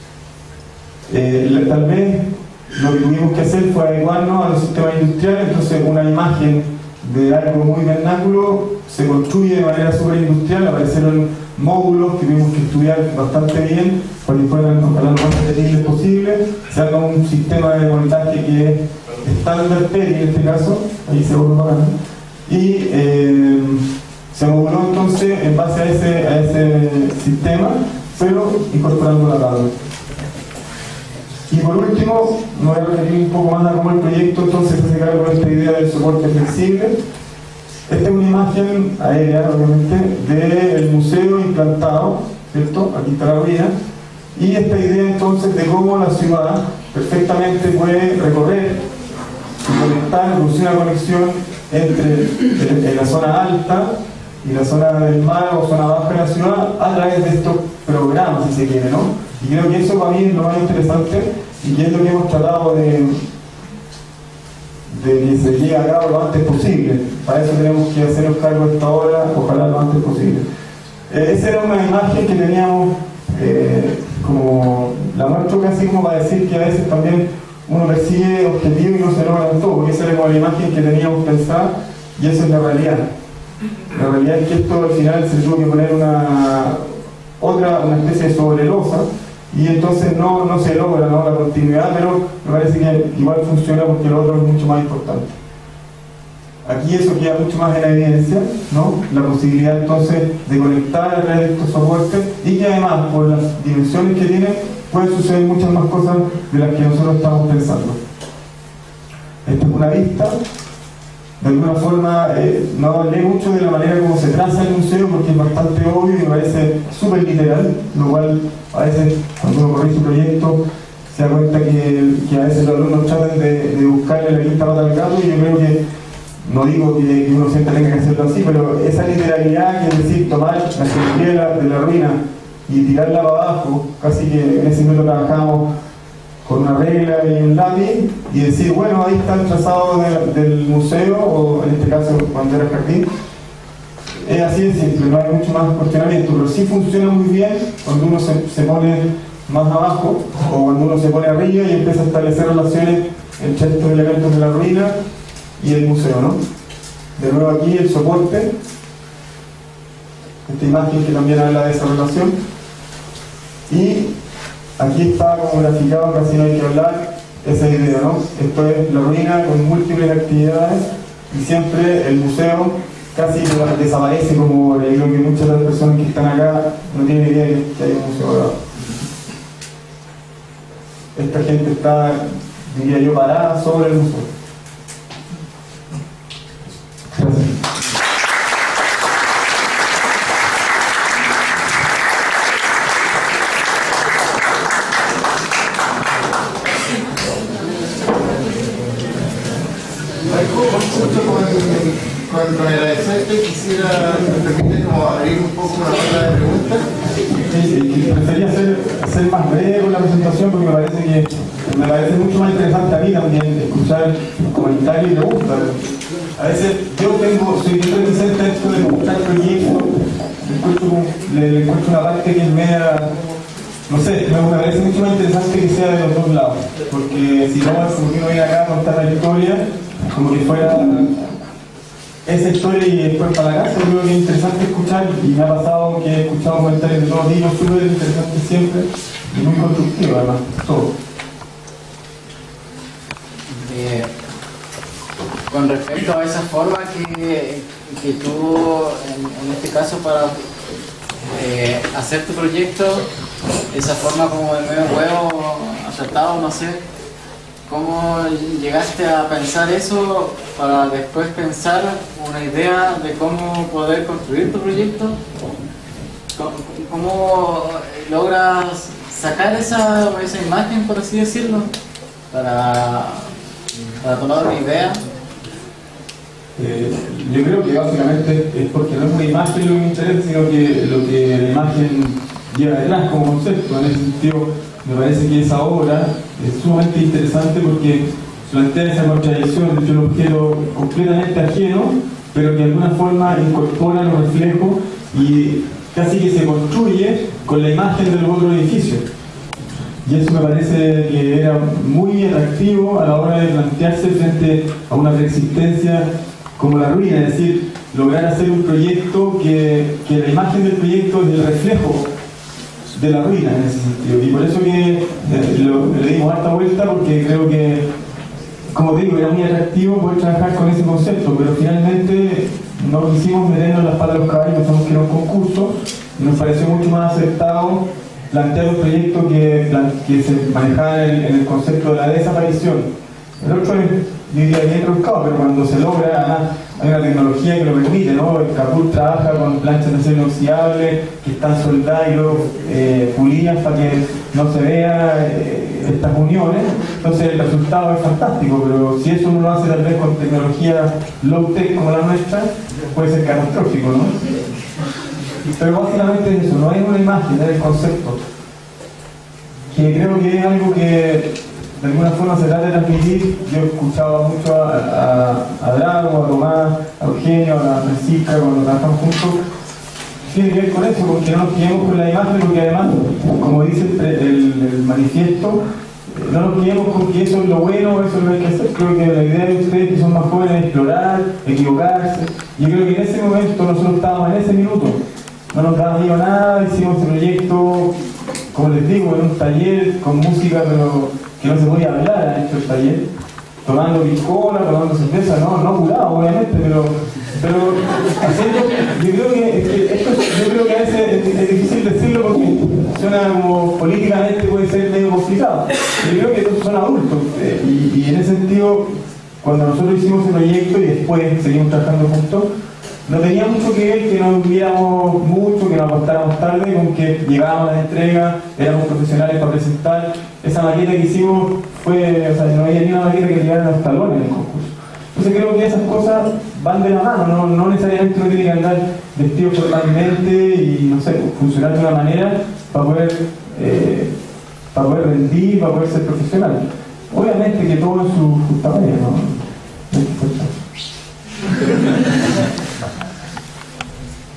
Eh, tal vez lo que tuvimos que hacer fue adecuarnos a los sistemas industriales, entonces una imagen de algo muy vernáculo se construye de manera súper industrial, aparecieron módulos que tuvimos que estudiar bastante bien para que fueran ojalá lo más entendibles posible, se haga un sistema de montaje que es estándar P E R I en este caso, ahí se va y eh, se moduló entonces en base a ese, a ese sistema, pero incorporando la tabla. Y por último, me voy a referir un poco más a cómo el proyecto entonces se carga con esta idea del soporte flexible. Esta es una imagen aérea, obviamente, del museo implantado, ¿cierto? Aquí está la ruina. Y esta idea entonces de cómo la ciudad perfectamente puede recorrer y conectar, producir una conexión entre la zona alta y la zona del mar o zona baja de la ciudad a través de estos programas, si se quiere, ¿no? Y creo que eso para mí es lo más interesante y que es lo que hemos tratado de, de que se llegue a cabo lo antes posible. Para eso tenemos que hacernos cargo de esta obra, ojalá lo antes posible. Eh, esa era una imagen que teníamos, eh, como la muestro casi como para decir que a veces también uno persigue objetivos y no se logran todo, porque esa era como la imagen que teníamos pensada y esa es la realidad. La realidad es que esto al final se tuvo que poner una otra, una especie de sobrelosa y entonces no, no se logra, ¿no?, la continuidad, pero me parece que igual funciona porque lo otro es mucho más importante. Aquí eso queda mucho más en evidencia, ¿no? La posibilidad entonces de conectar a través de estos soportes y que además por las dimensiones que tienen pueden suceder muchas más cosas de las que nosotros estamos pensando. Esta es una vista. De alguna forma, eh, no hablé mucho de la manera como se traza el museo porque es bastante obvio y me parece súper literal, lo cual a veces cuando uno corrige su proyecto se da cuenta que, que a veces los alumnos tratan de, de buscarle la quinta pata al gato, y yo creo que, no digo que, que uno siempre tenga que hacerlo así, pero esa literalidad, que es decir, tomar la geometría de la, de la ruina y tirarla para abajo, casi que en ese momento trabajamos con una regla y un lápiz, y decir, bueno, ahí está el trazado de, del museo, o en este caso cuando era jardín, es así de simple, no hay mucho más cuestionamiento, pero sí funciona muy bien cuando uno se, se pone más abajo o cuando uno se pone arriba y empieza a establecer relaciones entre estos elementos de la ruina y el museo, ¿no? De nuevo aquí el soporte, esta imagen que también habla de esa relación, y aquí está como graficado, casi no hay que hablar, esa idea, ¿no? Esto es la ruina con múltiples actividades y siempre el museo casi desaparece, como yo creo que muchas de las personas que están acá no tienen idea de que hay un museo acá. Esta gente está, diría yo, parada sobre el museo. Gracias. Con, con agradecerte, quisiera, me permite como abrir un poco una ronda de preguntas. Sí, sí, preferiría ser, ser más breve con la presentación porque me parece que me parece mucho más interesante a mí también escuchar comentarios y preguntas. A veces yo tengo, soy bien reticente a esto de escuchar proyectos, le, le encuentro una parte que es media, no sé, me, me parece mucho más interesante que sea de los dos lados, porque si no es como que uno viene acá a contar la historia, como que fuera esa historia y después para la casa. Yo creo que es interesante escuchar y me ha pasado que he escuchado comentarios de todo tipo súper interesantes siempre y muy constructivos además, todo. Eh, con respecto a esa forma que, que tú, en, en este caso para eh, hacer tu proyecto, esa forma como de medio huevo acertado, no sé, ¿cómo llegaste a pensar eso para después pensar una idea de cómo poder construir tu proyecto? ¿Cómo, cómo logras sacar esa, esa imagen, por así decirlo, para, para tomar una idea? Eh, yo creo que básicamente es porque no es una imagen lo que me interesa, sino que lo que la imagen lleva detrás como concepto. En ese sentido, me parece que esa obra es sumamente interesante porque plantea esa contradicción de un objeto completamente ajeno, pero que de alguna forma incorpora los reflejos y casi que se construye con la imagen de los otros edificios. Y eso me parece que era muy atractivo a la hora de plantearse frente a una preexistencia como la ruina, es decir, lograr hacer un proyecto que, que la imagen del proyecto es el reflejo de la ruina en ese sentido. Y por eso que eh, lo, le dimos harta vuelta, porque creo que, como digo, era muy atractivo poder trabajar con ese concepto, pero finalmente no quisimos meternos en las patas de los caballos, pensamos que era un concurso, y nos pareció mucho más acertado plantear un proyecto que, que se manejaba en el, en el concepto de la desaparición. El otro es, yo diría, bien rebuscado, pero cuando se logra, además, hay una tecnología que lo permite, ¿no? El Capur trabaja con planchas de acero inoxidable que están soldadas y luego eh, pulidas para que no se vea eh, estas uniones. Entonces el resultado es fantástico, pero si eso uno lo hace tal vez con tecnología low-tech como la nuestra, puede ser catastrófico, ¿no? Pero básicamente es eso, no hay una imagen, es el concepto, que creo que es algo que de alguna forma se trata de transmitir. Yo escuchaba mucho a, a, a Drago, a Tomás, a Eugenio, a Francisca cuando trabajamos juntos. Tiene que ver con eso, porque no nos quedemos con la imagen, porque además, como dice el, el, el manifiesto, no nos quedemos con que eso es lo bueno, eso es lo que hay que hacer. Creo que la idea de ustedes que son más jóvenes es explorar, equivocarse. Yo creo que en ese momento nosotros estábamos en ese minuto. No nos daba miedo nada, hicimos este proyecto, como les digo, en un taller con música, pero que no se podía hablar en este taller, tomando piscola, tomando cerveza, no, no curado obviamente, pero, pero haciendo, yo creo que, que esto, yo creo que a veces es, es difícil decirlo porque suena como políticamente puede ser medio complicado. Yo creo que todos son adultos eh, y, y en ese sentido, cuando nosotros hicimos el proyecto y después seguimos trabajando juntos, no tenía mucho que ver que nos viéramos mucho, que nos acostáramos tarde, con que llegábamos a las entregas, éramos profesionales para presentar. Esa maqueta que hicimos fue, o sea, no había ni una maqueta que llegara a los talones en el concurso. Entonces creo que esas cosas van de la mano, no, no necesariamente uno tiene que andar vestido formalmente y, no sé, funcionar de una manera para poder, eh, para poder rendir, para poder ser profesional. Obviamente que todo en su justa manera, ¿no?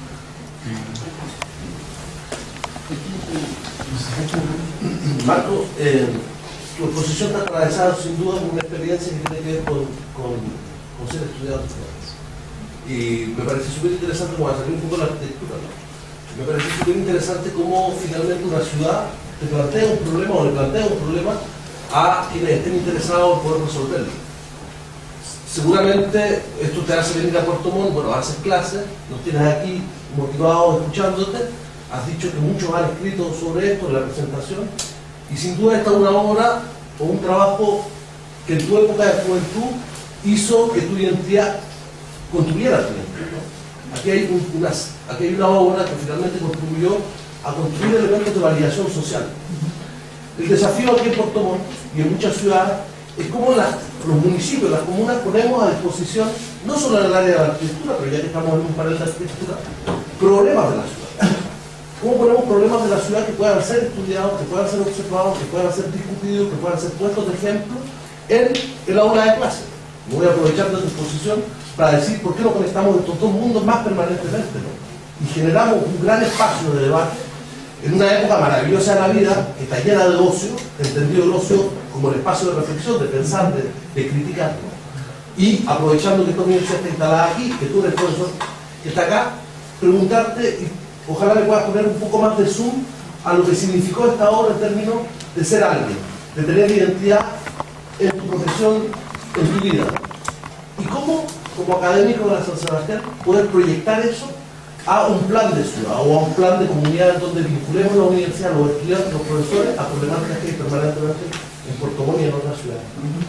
Marco, eh, tu exposición está atravesada sin duda por una experiencia que tiene que ver con, con, con ser estudiante. Y me parece súper interesante, como va a salir un poco de la arquitectura, ¿no? Me parece súper interesante cómo finalmente una ciudad te plantea un problema o le plantea un problema a quienes estén interesados en poder resolverlo. Seguramente esto te hace venir a Puerto Montt, bueno, haces clases, nos tienes aquí motivados escuchándote, has dicho que muchos han escrito sobre esto en la presentación, y sin duda esta es una obra o un trabajo que en tu época de juventud hizo que tu identidad construyera tu identidad, ¿no? Aquí hay, un, unas, aquí hay una obra que finalmente contribuyó a construir elementos de validación social. El desafío aquí en Puerto Montt y en muchas ciudades es cómo las, los municipios, las comunas ponemos a disposición, no solo en el área de la arquitectura, pero ya que estamos en un panel de arquitectura, problemas de la ciudad. ¿Cómo ponemos problemas de la ciudad que puedan ser estudiados, que puedan ser observados, que puedan ser discutidos, que puedan ser puestos de ejemplo en el aula de clase? Me voy a aprovechar de tu exposición para decir por qué no conectamos estos dos mundos más permanentemente, ¿no? Y generamos un gran espacio de debate en una época maravillosa de la vida que está llena de ocio, entendido el ocio como el espacio de reflexión, de pensar, de, de criticar, ¿no? Y aprovechando que esta universidad está instalada aquí, que tú eres profesor que está acá, preguntarte, y ojalá le puedas poner un poco más de zoom a lo que significó esta obra en términos de ser alguien, de tener identidad en tu profesión, en tu vida. Y cómo, como académico de la San Sebastián, poder proyectar eso a un plan de ciudad o a un plan de comunidad en donde vinculemos la universidad, los estudiantes, los profesores a problemáticas que hay permanentemente en Puerto Montt y en otras ciudades.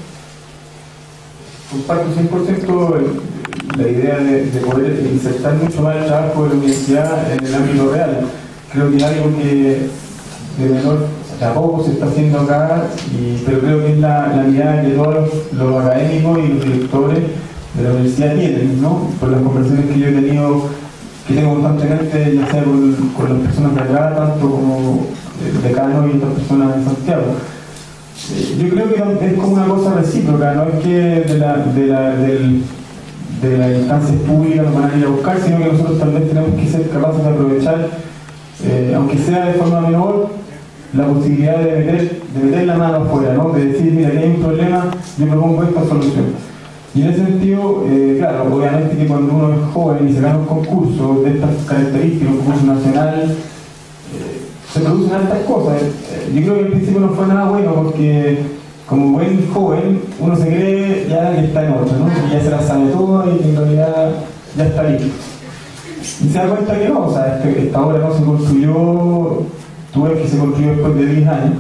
Comparto cien por ciento la idea de, de poder insertar mucho más el trabajo de la universidad en el ámbito real. Creo que es algo que de menor, de a poco se está haciendo acá, y, pero creo que es la, la mirada que todos los, los académicos y los directores de la universidad tienen, ¿no? Por las conversaciones que yo he tenido, que tengo constantemente, ya sea con, con las personas de acá, tanto como el decano y otras personas de Santiago. Yo creo que es como una cosa recíproca, no es que de la, de la, del, de las instancias públicas nos van a ir a buscar, sino que nosotros tal vez tenemos que ser capaces de aprovechar, eh, aunque sea de forma menor, la posibilidad de meter, de meter la mano afuera, ¿no? De decir, mira, aquí hay un problema, yo propongo esta solución. Y en ese sentido, eh, claro, obviamente que cuando uno es joven y se gana un concurso de estas características, un concurso nacional, eh, se producen altas cosas. Eh, yo creo que al principio no fue nada bueno porque como buen joven uno se cree ya que está en otra, ¿no? Y ya se la sabe todo y en realidad ya está listo. Y se da cuenta que no, o sea, este, esta obra no se construyó, tú ves que se construyó después de diez años.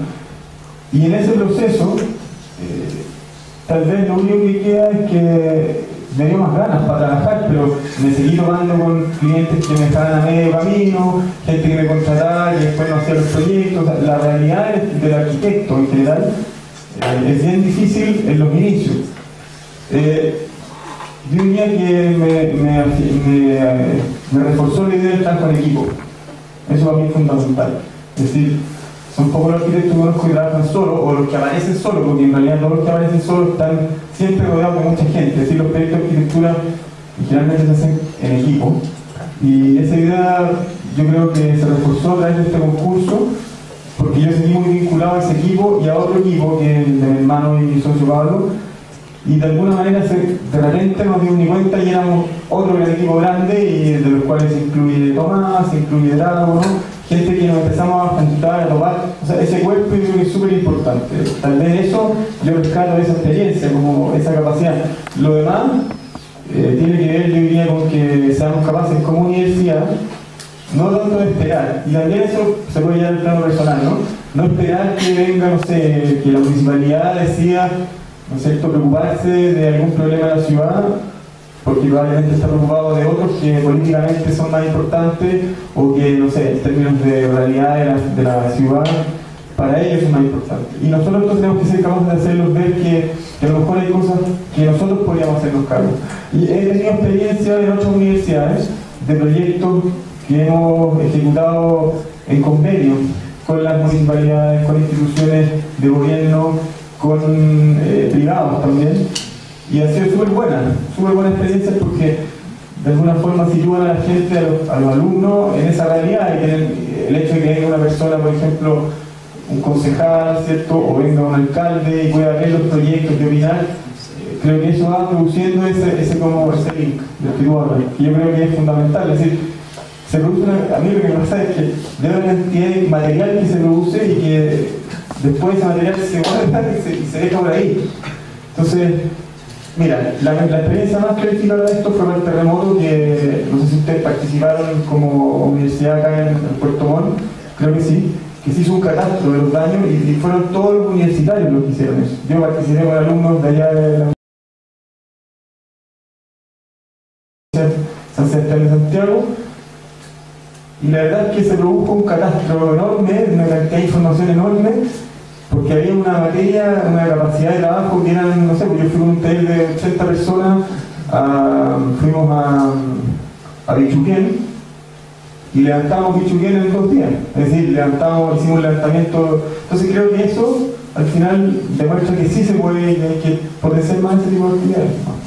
Y en ese proceso, eh, tal vez lo único que queda es que me dio más ganas para trabajar, pero me seguí tomando con clientes que me estaban a medio camino, gente que me contrataba y después no hacía los proyectos. La realidad del arquitecto en general eh, es bien difícil en los inicios. Eh, yo diría que me, me, me, me reforzó la idea del trabajo en equipo. Eso para mí es fundamental. Es decir, son pocos los arquitectos que trabajan solos o los que aparecen solos, porque en realidad todos los que aparecen solos están siempre rodeados de mucha gente. Es decir, los proyectos de arquitectura generalmente se hacen en equipo. Y esa idea yo creo que se reforzó a través de este concurso, porque yo seguí muy vinculado a ese equipo y a otro equipo que es el de mi hermano y mi socio Pablo, y de alguna manera se, de repente nos dimos ni cuenta y éramos otro gran equipo grande, y de los cuales se incluye Tomás, se incluye Drago, ¿no? Gente que nos empezamos a juntar, a tomar, o sea, ese cuerpo yo creo que es súper importante. Tal vez eso yo rescato de esa experiencia, como esa capacidad. Lo demás eh, tiene que ver, yo diría, con que seamos capaces como universidad, no tanto de esperar, y también eso se puede llevar al plano personal, ¿no? No esperar que venga, no sé, que la municipalidad decida, ¿no es cierto?, preocuparse de algún problema de la ciudad, porque probablemente está preocupado de otros que políticamente son más importantes, o que, no sé, en términos de realidad de la, de la ciudad, para ellos es más importante. Y nosotros entonces tenemos que ser capaces de hacerlos ver que, que a lo mejor hay cosas que nosotros podríamos hacernos cargo. Y he tenido experiencia en otras universidades de proyectos que hemos ejecutado en convenio con las municipalidades, con instituciones de gobierno, con eh, privados también, y ha sido súper buena, súper buena experiencia, porque de alguna forma sitúan a la gente, a los, a los alumnos en esa realidad, y el, el hecho de que venga una persona, por ejemplo, un concejal, ¿cierto? O venga un alcalde y pueda ver los proyectos de opinar. Eh, creo que eso va produciendo ese, ese, como ese link del que tú hablas, que yo creo que es fundamental. Es decir, se produce una, a mí lo que me pasa es que debe haber una cantidad de material que se produce y que después ese material se guarda y se, y se deja por ahí. Entonces, mira, la, la experiencia más clarificada de esto fue para el terremoto, que no sé si ustedes participaron como universidad acá en, en Puerto Montt, creo que sí, que se hizo un catastro de los daños y, y fueron todos los universitarios los que hicieron eso. Yo participé con alumnos de allá de la Universidad San Sebastián de Santiago, y la verdad es que se produjo un catastro enorme, una cantidad de información enorme, porque había una materia, una capacidad de trabajo que eran, no sé, pues yo fui con un taller de ochenta personas, a, fuimos a, a Bichuquén y levantamos Bichuquén en dos días. Es decir, levantamos, hicimos un levantamiento. Entonces creo que eso al final demuestra que sí se puede y que hay que potenciar más ese tipo de actividades.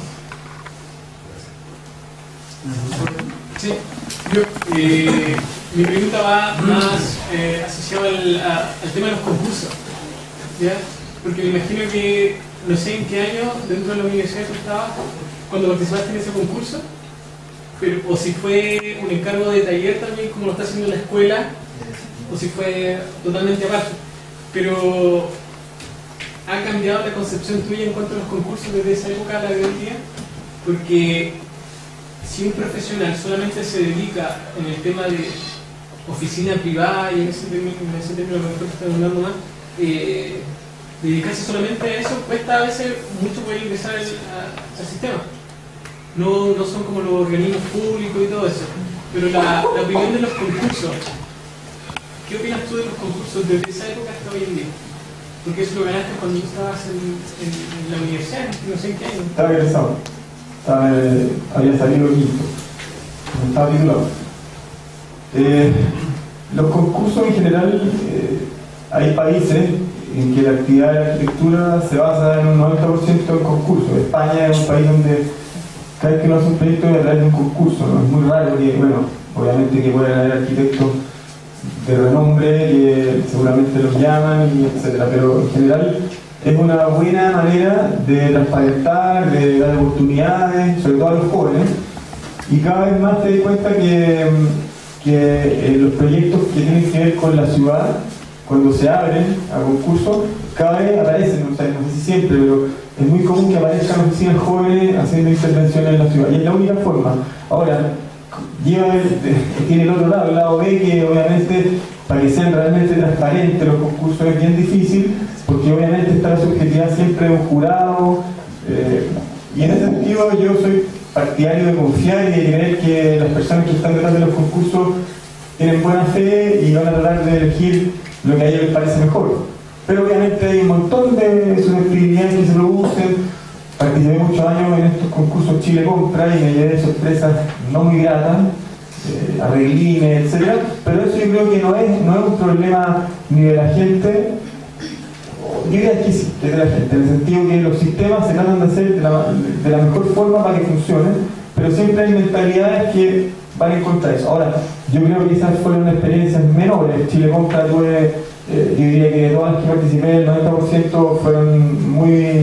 Sí, yo, eh, mi pregunta va más eh, asociada al, a, al tema de los concursos. ¿Ya? Porque me imagino que no sé en qué año dentro de la universidad tú estabas cuando participaste en ese concurso, pero, o si fue un encargo de taller también como lo está haciendo la escuela, o si fue totalmente aparte. Pero ¿ha cambiado la concepción tuya en cuanto a los concursos desde esa época a la de hoy día? Porque si un profesional solamente se dedica en el tema de oficina privada, y en ese término, en ese término a lo mejor te está hablando más, Eh, dedicarse solamente a eso cuesta a veces mucho poder ingresar al, a, al sistema. No, no son como los organismos públicos y todo eso. Pero la, la opinión de los concursos, ¿qué opinas tú de los concursos desde esa época hasta hoy en día? Porque eso lo ganaste cuando tú estabas en, en, en la universidad, no sé en qué año. Estaba egresado, estaba, eh, había salido quinto, estaba titulado. Eh, los concursos en general, eh, hay países en que la actividad de la arquitectura se basa en un noventa por ciento en concursos. España es un país donde cada vez que uno hace un proyecto es a través de un concurso, ¿no? Es muy raro que, bueno, obviamente que pueden haber arquitectos de renombre que seguramente los llaman y etcétera, pero en general es una buena manera de transparentar, de dar oportunidades, sobre todo a los jóvenes, y cada vez más te das cuenta que, que eh, los proyectos que tienen que ver con la ciudad, cuando se abren a concursos, cada vez aparecen, o sea, no sé si siempre, pero es muy común que aparezcan oficinas jóvenes haciendo intervenciones en la ciudad, y es la única forma. Ahora, lleva el, tiene el otro lado, el lado B, que obviamente para que sean realmente transparentes los concursos es bien difícil, porque obviamente está la subjetividad siempre de un jurado, eh, y en ese sentido yo soy partidario de confiar y de creer que las personas que están detrás de los concursos tienen buena fe y van a tratar de elegir lo que a ellos les parece mejor. Pero obviamente hay un montón de susceptibilidades que se producen. Participé muchos años en estos concursos Chile Compra y me llevé sorpresas no muy gratas, eh, arreglines, etcétera. Pero eso yo creo que no es, no es un problema ni de la gente, yo diría que sí, que es de la gente, en el sentido que los sistemas se tratan de hacer de la, de la mejor forma para que funcionen, pero siempre hay mentalidades que van en contra de eso. Ahora, yo creo que quizás fueron experiencias menores. Chile Compra tuve, eh, yo diría que de todas las que participé, el noventa por ciento fueron muy,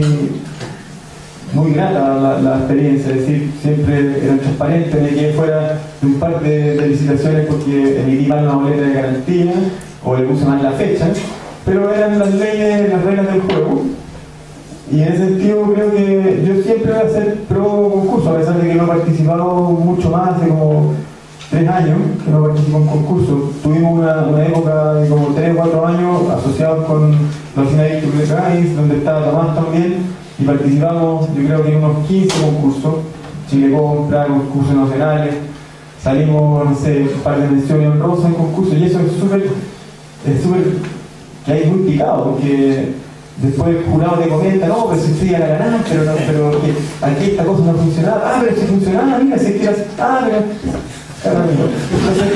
muy gratas la, la experiencia, es decir, siempre eran transparentes, de que fuera de un par de, de licitaciones porque emití mal una boleta de garantía o le puse mal la fecha, pero eran las leyes, las reglas del juego. Y en ese sentido creo que yo siempre voy a ser pro concurso, a pesar de que no he participado mucho más, hace como tres años que no participo en concurso. Tuvimos una, una época de como tres o cuatro años asociados con la oficina de Guys, donde estaba Tomás también, y participamos yo creo que en unos quince concursos, Chile Compra, concursos nacionales, salimos, no sé, un par de menciones honrosas en concursos, y eso es súper, es súper, que hay muy picado, porque después el jurado te comenta, no, pero si usted ya la ganaste, pero, no, pero que aquí esta cosa no funcionaba, ah, pero si funcionaba, mira, si es que era, ah, pero... Caramba. Entonces,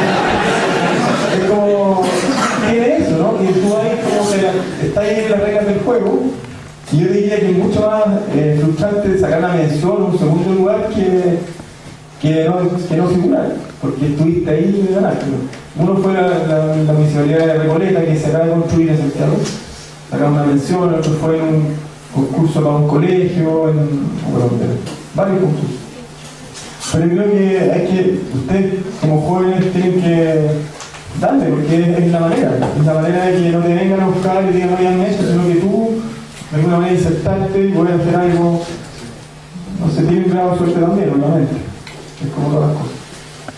es como, tiene eso, ¿no? Que tú ahí como que la, está ahí en las reglas del juego, y yo diría que es mucho más eh, frustrante sacar la mención o un segundo lugar que, que, no, que no figurar, porque estuviste ahí y ganaste, ¿no? Uno fue la, la, la municipalidad de Recoleta, que se acaba de construir en Santiago, acá una mención, otro fue en un concurso para un colegio, en, bueno, varios concursos. Pero creo que hay que, ustedes como jóvenes tienen que darle, porque es, es la manera, es la manera de que no te vengan a buscar y digan no hayan eso, sino que tú de alguna manera insertarte y voy a hacer algo, no sé, tiene un grado de suerte también, obviamente, es como todas las cosas.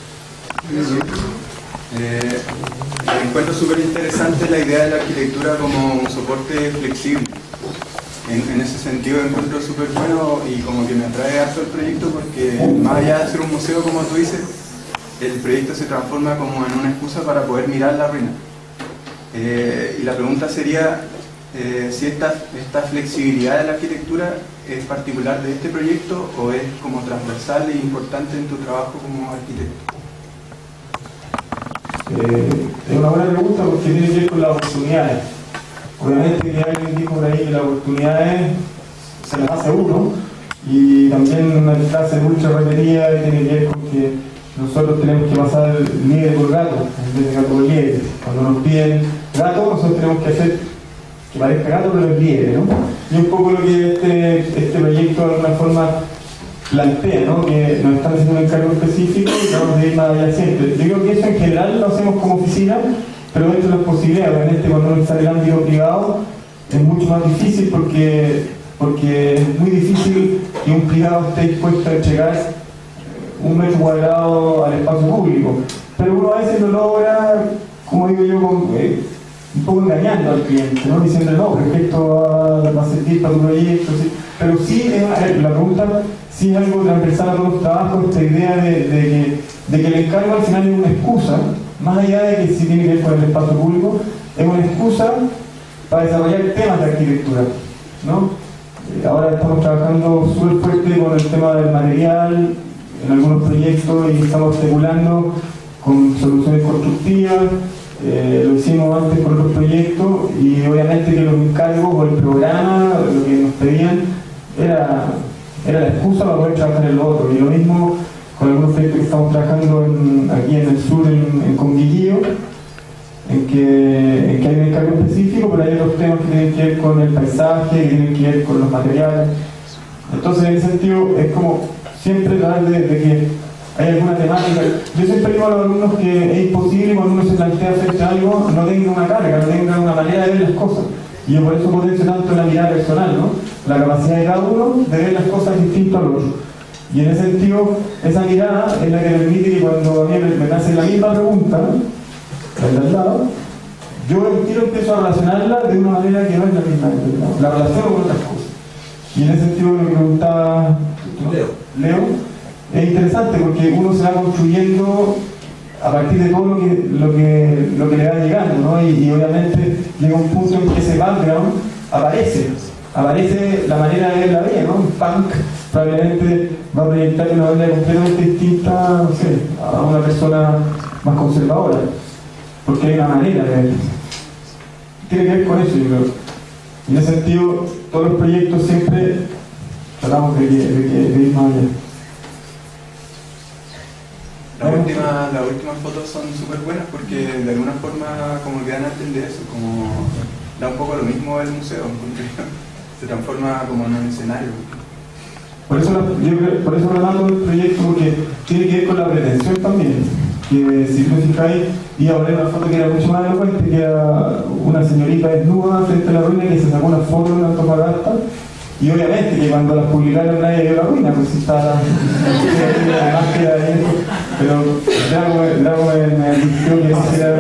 Eh, encuentro súper interesante la idea de la arquitectura como un soporte flexible. En, en ese sentido encuentro súper bueno y como que me atrae harto el proyecto porque más allá de ser un museo como tú dices, el proyecto se transforma como en una excusa para poder mirar la ruina. Eh, y la pregunta sería eh, si esta, esta flexibilidad de la arquitectura es particular de este proyecto o es como transversal e importante en tu trabajo como arquitecto. Eh, es una buena pregunta porque tiene que ver con las oportunidades. Obviamente que alguien dijo por ahí que las oportunidades se las hace uno, y también una frase de mucha retería que tiene que ver con que nosotros tenemos que pasar liebre por gato en vez de gato por liebre. Cuando nos piden gato, nosotros tenemos que hacer que parezca gato pero es liebre, ¿no? Y un poco lo que este, este proyecto de alguna forma plantea, ¿no? Que nos están haciendo un encargo específico y vamos a ir más allá siempre. Yo creo que eso en general lo hacemos como oficina, pero dentro de las posibilidades. Obviamente cuando uno está en el ámbito privado es mucho más difícil porque, porque es muy difícil que un privado esté dispuesto a entregar un metro cuadrado al espacio público. Pero uno a veces lo logra, como digo yo, con, eh, un poco engañando al cliente, ¿no? Diciéndole, no, pero es que esto va, va a servir para tu proyecto, ¿sí? Pero sí, es, la pregunta sí es algo transversal a todos los trabajos, esta idea de, de, que, de que el encargo al final es una excusa, más allá de que sí tiene que ver con el espacio público, es una excusa para desarrollar temas de arquitectura, ¿no? Eh, ahora estamos trabajando súper fuerte con el tema del material, en algunos proyectos, y estamos especulando con soluciones constructivas. Eh, lo hicimos antes con otros proyectos y obviamente que los encargos o el programa, lo que nos pedían era, era la excusa para poder trabajar en lo otro. Y lo mismo con algunos proyectos que estamos trabajando en, aquí en el sur, en, en Conguillío, en que, en que hay un encargo específico, pero hay otros temas que tienen que ver con el paisaje, que tienen que ver con los materiales. Entonces en ese sentido es como siempre tratar de, de que hay alguna temática. Yo siempre digo a los alumnos que es imposible cuando uno se plantea frente a algo no tenga una carga, no tenga una manera de ver las cosas. Y yo por eso potencio tanto la mirada personal, ¿no? La capacidad de cada uno de ver las cosas distintas al otro. Y en ese sentido, esa mirada es la que permite que cuando a mí me hacen la misma pregunta, ¿no? Al lado, yo el tiro empiezo a relacionarla de una manera que no es la misma, ¿no? La relaciono con otras cosas. Y en ese sentido lo que preguntaba, ¿no? Leo. Leo es interesante porque uno se va construyendo a partir de todo lo que, lo que, lo que le va llegando, ¿no? Y, y obviamente llega un punto en que ese background aparece, aparece la manera de ver la vida, ¿no? Un punk probablemente va a proyectar una manera completamente distinta, no sé, a una persona más conservadora, porque hay una manera de ver. Tiene que ver con eso, yo creo. Y en ese sentido, todos los proyectos siempre tratamos de, de, de, de ir más allá. Las últimas, las últimas fotos son súper buenas porque de alguna forma como que dan a entender eso, como da un poco lo mismo el museo, porque se transforma como en un escenario. Por eso, yo creo, por eso hablando del proyecto, porque tiene que ver con la pretensión también. Que si tú fijáis, iba a poner una foto que era mucho más elocuente, que era una señorita desnuda frente a la ruina que se sacó una foto en Antofagasta. Y obviamente que cuando las publicaron nadie vio la ruina, pues si está la magia ahí, pero Drago, Drago me, me advirtió que ese era...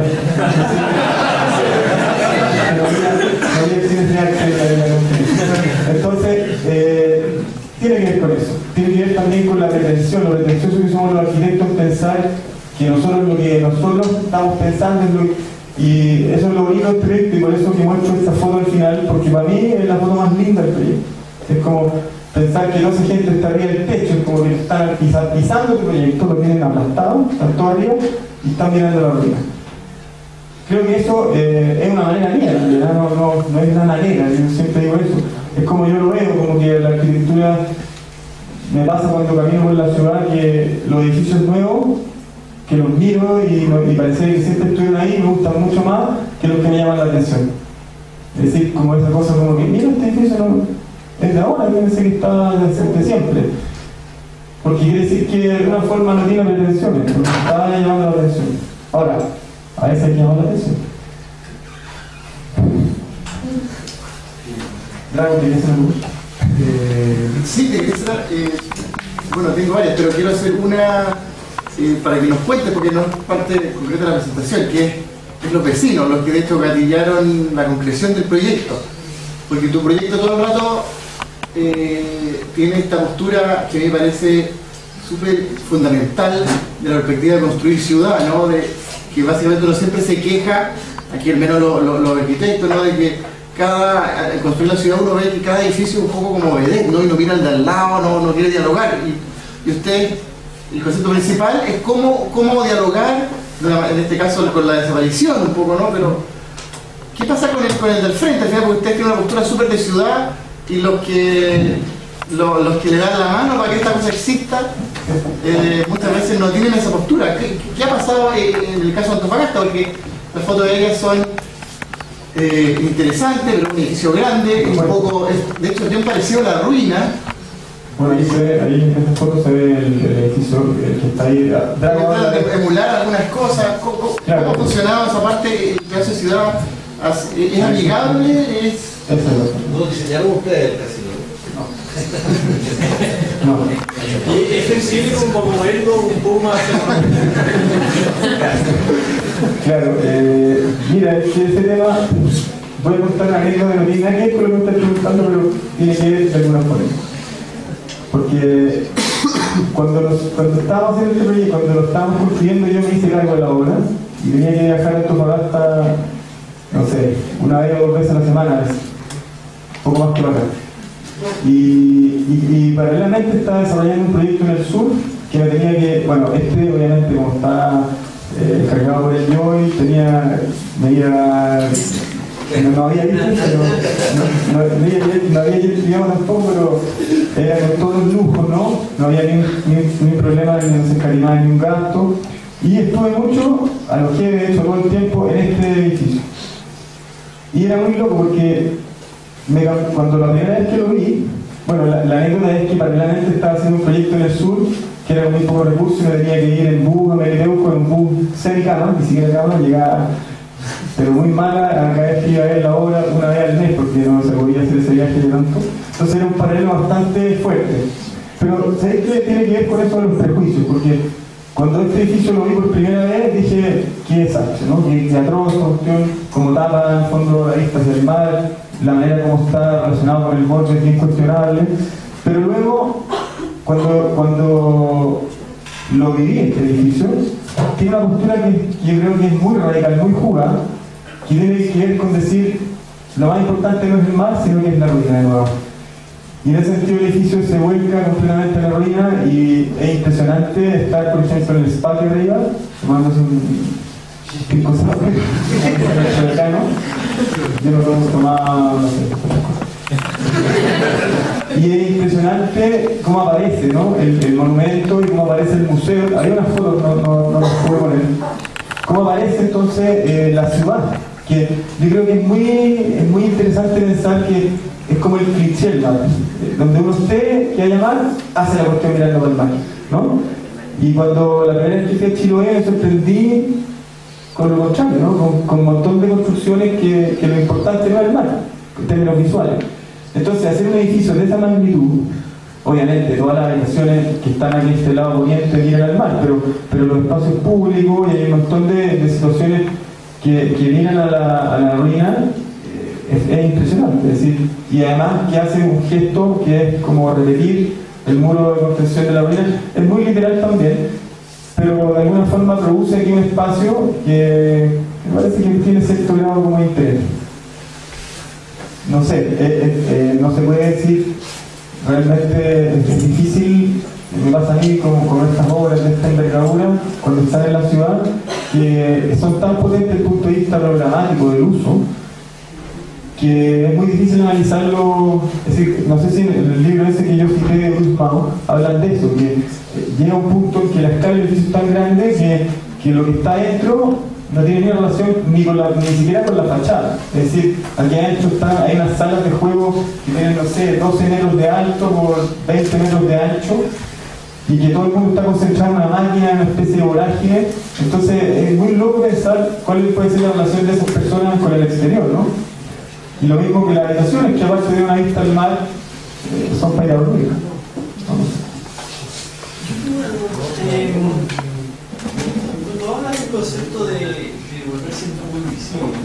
Entonces, eh, tiene que ver con eso, tiene que ver también con la pretensión, lo pretencioso que somos los arquitectos, pensar que nosotros lo que nosotros estamos pensando es lo que... Y eso es lo bonito del proyecto y por eso que muestro esta foto al final, porque para mí es la foto más linda del proyecto. Es como pensar que doce gente está arriba del techo, es como que están pisando el proyecto, lo tienen aplastado, están todos arriba y están mirando la ruina. Creo que eso eh, es una manera mía, no, no, no es una manera, yo siempre digo eso. Es como yo lo veo, como que la arquitectura me pasa cuando camino por la ciudad, que los edificios nuevos que los miro y, y parece que siempre estuvieron ahí y me gustan mucho más que los que me llaman la atención. Es decir, como esa cosa como que, mira, este edificio no, es de ahora, parece que está desde siempre. Porque quiere decir que de alguna forma no tiene pretensiones, porque está llamando la atención. Ahora, a veces hay que llamar la atención. Drago, ¿tienes una luz? Eh, sí, te quería hacer, eh, bueno, tengo varias, pero quiero hacer una eh, para que nos cuentes, porque no es parte concreta de la presentación, que es, es los vecinos, los que de hecho gatillaron la concreción del proyecto. Porque tu proyecto todo el rato eh, tiene esta postura que me parece súper fundamental de la perspectiva de construir ciudad, ¿no? De, que básicamente uno siempre se queja, aquí al menos los lo, lo arquitectos, ¿no? De que cada, al construir la ciudad uno ve que cada edificio es un poco como vedette, ¿no? Y no mira al de al lado, no, no quiere dialogar. Y, y usted, el concepto principal es cómo, cómo dialogar, en este caso con la desaparición un poco, ¿no? Pero, ¿qué pasa con el, con el del frente? Al final, porque usted tiene una postura súper de ciudad y los que, lo, los que le dan la mano para que esta cosa exista, eh, muchas veces no tienen esa postura. ¿Qué, qué ha pasado en el caso de Antofagasta? Porque las fotos de ellas son eh, interesantes, pero un edificio grande, un poco, es, de hecho, tiene un parecido a la ruina. Bueno, ahí, se ve, ahí en esta foto se ve el, el edificio el que está ahí. Tratan de emular algunas cosas. ¿Cómo, cómo, claro. ¿Cómo funcionaba esa parte? El pedazo de ciudad es amigable, es... ¿No diseñaron ustedes el casino? No. No. Es sensible como moverlo un poco más. Claro, eh, mira, es que ese tema, voy a contar una anécdota que no tiene nada que ver con lo que me estás preguntando, pero tiene que ver de alguna forma. Porque cuando, nos, cuando estábamos haciendo este proyecto, cuando lo estábamos construyendo, yo me hice cargo de la obra y tenía que viajar a Antofagasta, no sé, una vez o dos veces a la semana, un poco más que para acá. Y, y, y paralelamente estaba desarrollando un proyecto en el sur que me tenía que, bueno, este obviamente como está eh, cargado por el Joy, tenía, me iba, no, no había visto, pero no, no, no, había, no había estudiado tampoco, pero era con todo el lujo, ¿no? No había ni un, ni, ni un problema, ni un encarimado, ni un gasto. Y estuve mucho, alojé de hecho todo el tiempo en este edificio. Y era muy loco porque me, cuando la primera vez que lo vi, bueno, la, la anécdota es que paralelamente estaba haciendo un proyecto en el sur que era muy poco recursos y me tenía que ir en bus a Meriteuco, en un bus semicama, ni siquiera cama, llegaba, pero muy mala, a cada vez que iba a ver la obra una vez al mes porque no se podía hacer ese viaje de tanto. Entonces era un paralelo bastante fuerte. Pero ¿sabéis qué tiene que ver con eso de los prejuicios? Porque cuando este edificio lo vi por primera vez dije, qué desastre, ¿no? Que, que atroz esta cuestión, como tapa en el fondo la vista hacia el mar, la manera como está relacionado con el borde es bien cuestionable. Pero luego, cuando, cuando lo viví este edificio, tiene una postura que, que yo creo que es muy radical, muy jugada, que tiene que ver con decir, lo más importante no es el mar, sino que es la ruina de nuevo. Y en ese sentido el edificio se vuelca completamente en la ruina y es impresionante estar, por ejemplo, en el spa de arriba, tomándose un pico sabe, yo no puedo tomar, no sé. Y es impresionante cómo aparece, ¿no? el, el monumento y cómo aparece el museo. Hay unas fotos, no, no, no las puedo poner. Cómo aparece entonces eh, la ciudad, que yo creo que es muy, es muy interesante pensar que es como el cliché del mar, donde uno esté que haya mar, hace la cuestión mirando por el mar, ¿no? Y cuando la primera vez que fui a Chiloé me sorprendí con lo contrario, ¿no? Con, con un montón de construcciones que, que lo importante no es el mar, en términos visuales. Entonces, hacer un edificio de esa magnitud, obviamente todas las habitaciones que están aquí a este lado poniente miran al mar, pero, pero los espacios públicos y hay un montón de, de situaciones que, que miran a la, a la ruina. Es, es impresionante, es decir, y además que hace un gesto que es como repetir el muro de contención de la ruina, es muy literal también, pero de alguna forma produce aquí un espacio que me parece que tiene cierto grado como de interés. No sé, eh, eh, eh, no se puede decir, realmente es difícil, me pasa a mí con, con estas obras de esta envergadura, cuando están en la ciudad, que son tan potentes desde el punto de vista programático del uso, que es muy difícil analizarlo. Es decir, no sé si en el libro ese que yo cité de Bruce Mau hablan de eso, que llega un punto en que la escala del edificio es tan grande que, que lo que está adentro no tiene ni relación ni, con la, ni siquiera con la fachada. Es decir, aquí adentro está, hay unas salas de juego que tienen, no sé, doce metros de alto por veinte metros de ancho, y que todo el mundo está concentrado en una máquina, en una especie de vorágine. Entonces es muy loco pensar cuál puede ser la relación de esas personas con el exterior, ¿no? Y lo mismo que las habitaciones, que aparte de una vista al mar, eh, son para ir a dormir. Vamos. Eh, cuando hablas del concepto de, de volverse un poco invisible,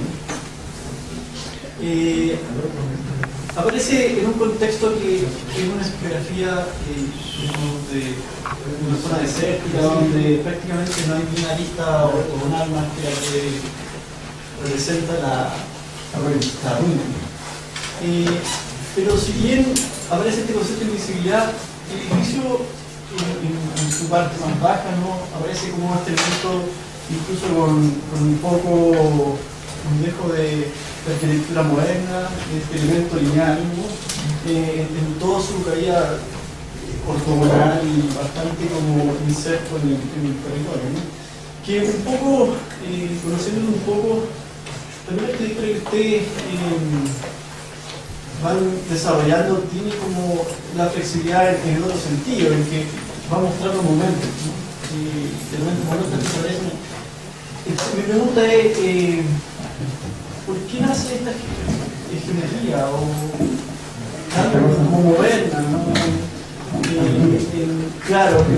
eh, aparece en un contexto que es una escenografía eh, de una zona desértica donde prácticamente no hay ni una lista o, o un arma que representa la, la ruina. Eh, pero si bien aparece este concepto de invisibilidad, el edificio en, en, en su parte más baja, ¿no?, aparece como este elemento incluso con, con un poco un dejo de, de arquitectura moderna, de este elemento lineal, ¿no?, eh, en toda su caída ortogonal y bastante como inserto en el, en el territorio, ¿no? Que un poco, eh, conociéndolo un poco, también la arquitectura que ustedes eh, van desarrollando tiene como la flexibilidad en, en otro sentido, en que va mostrando momentos, ¿no? Y de repente momentos que aparecen. Mi pregunta es, eh, ¿por qué nace esta geometría o algo como moderna, ¿no? Eh, eh, claro, eh,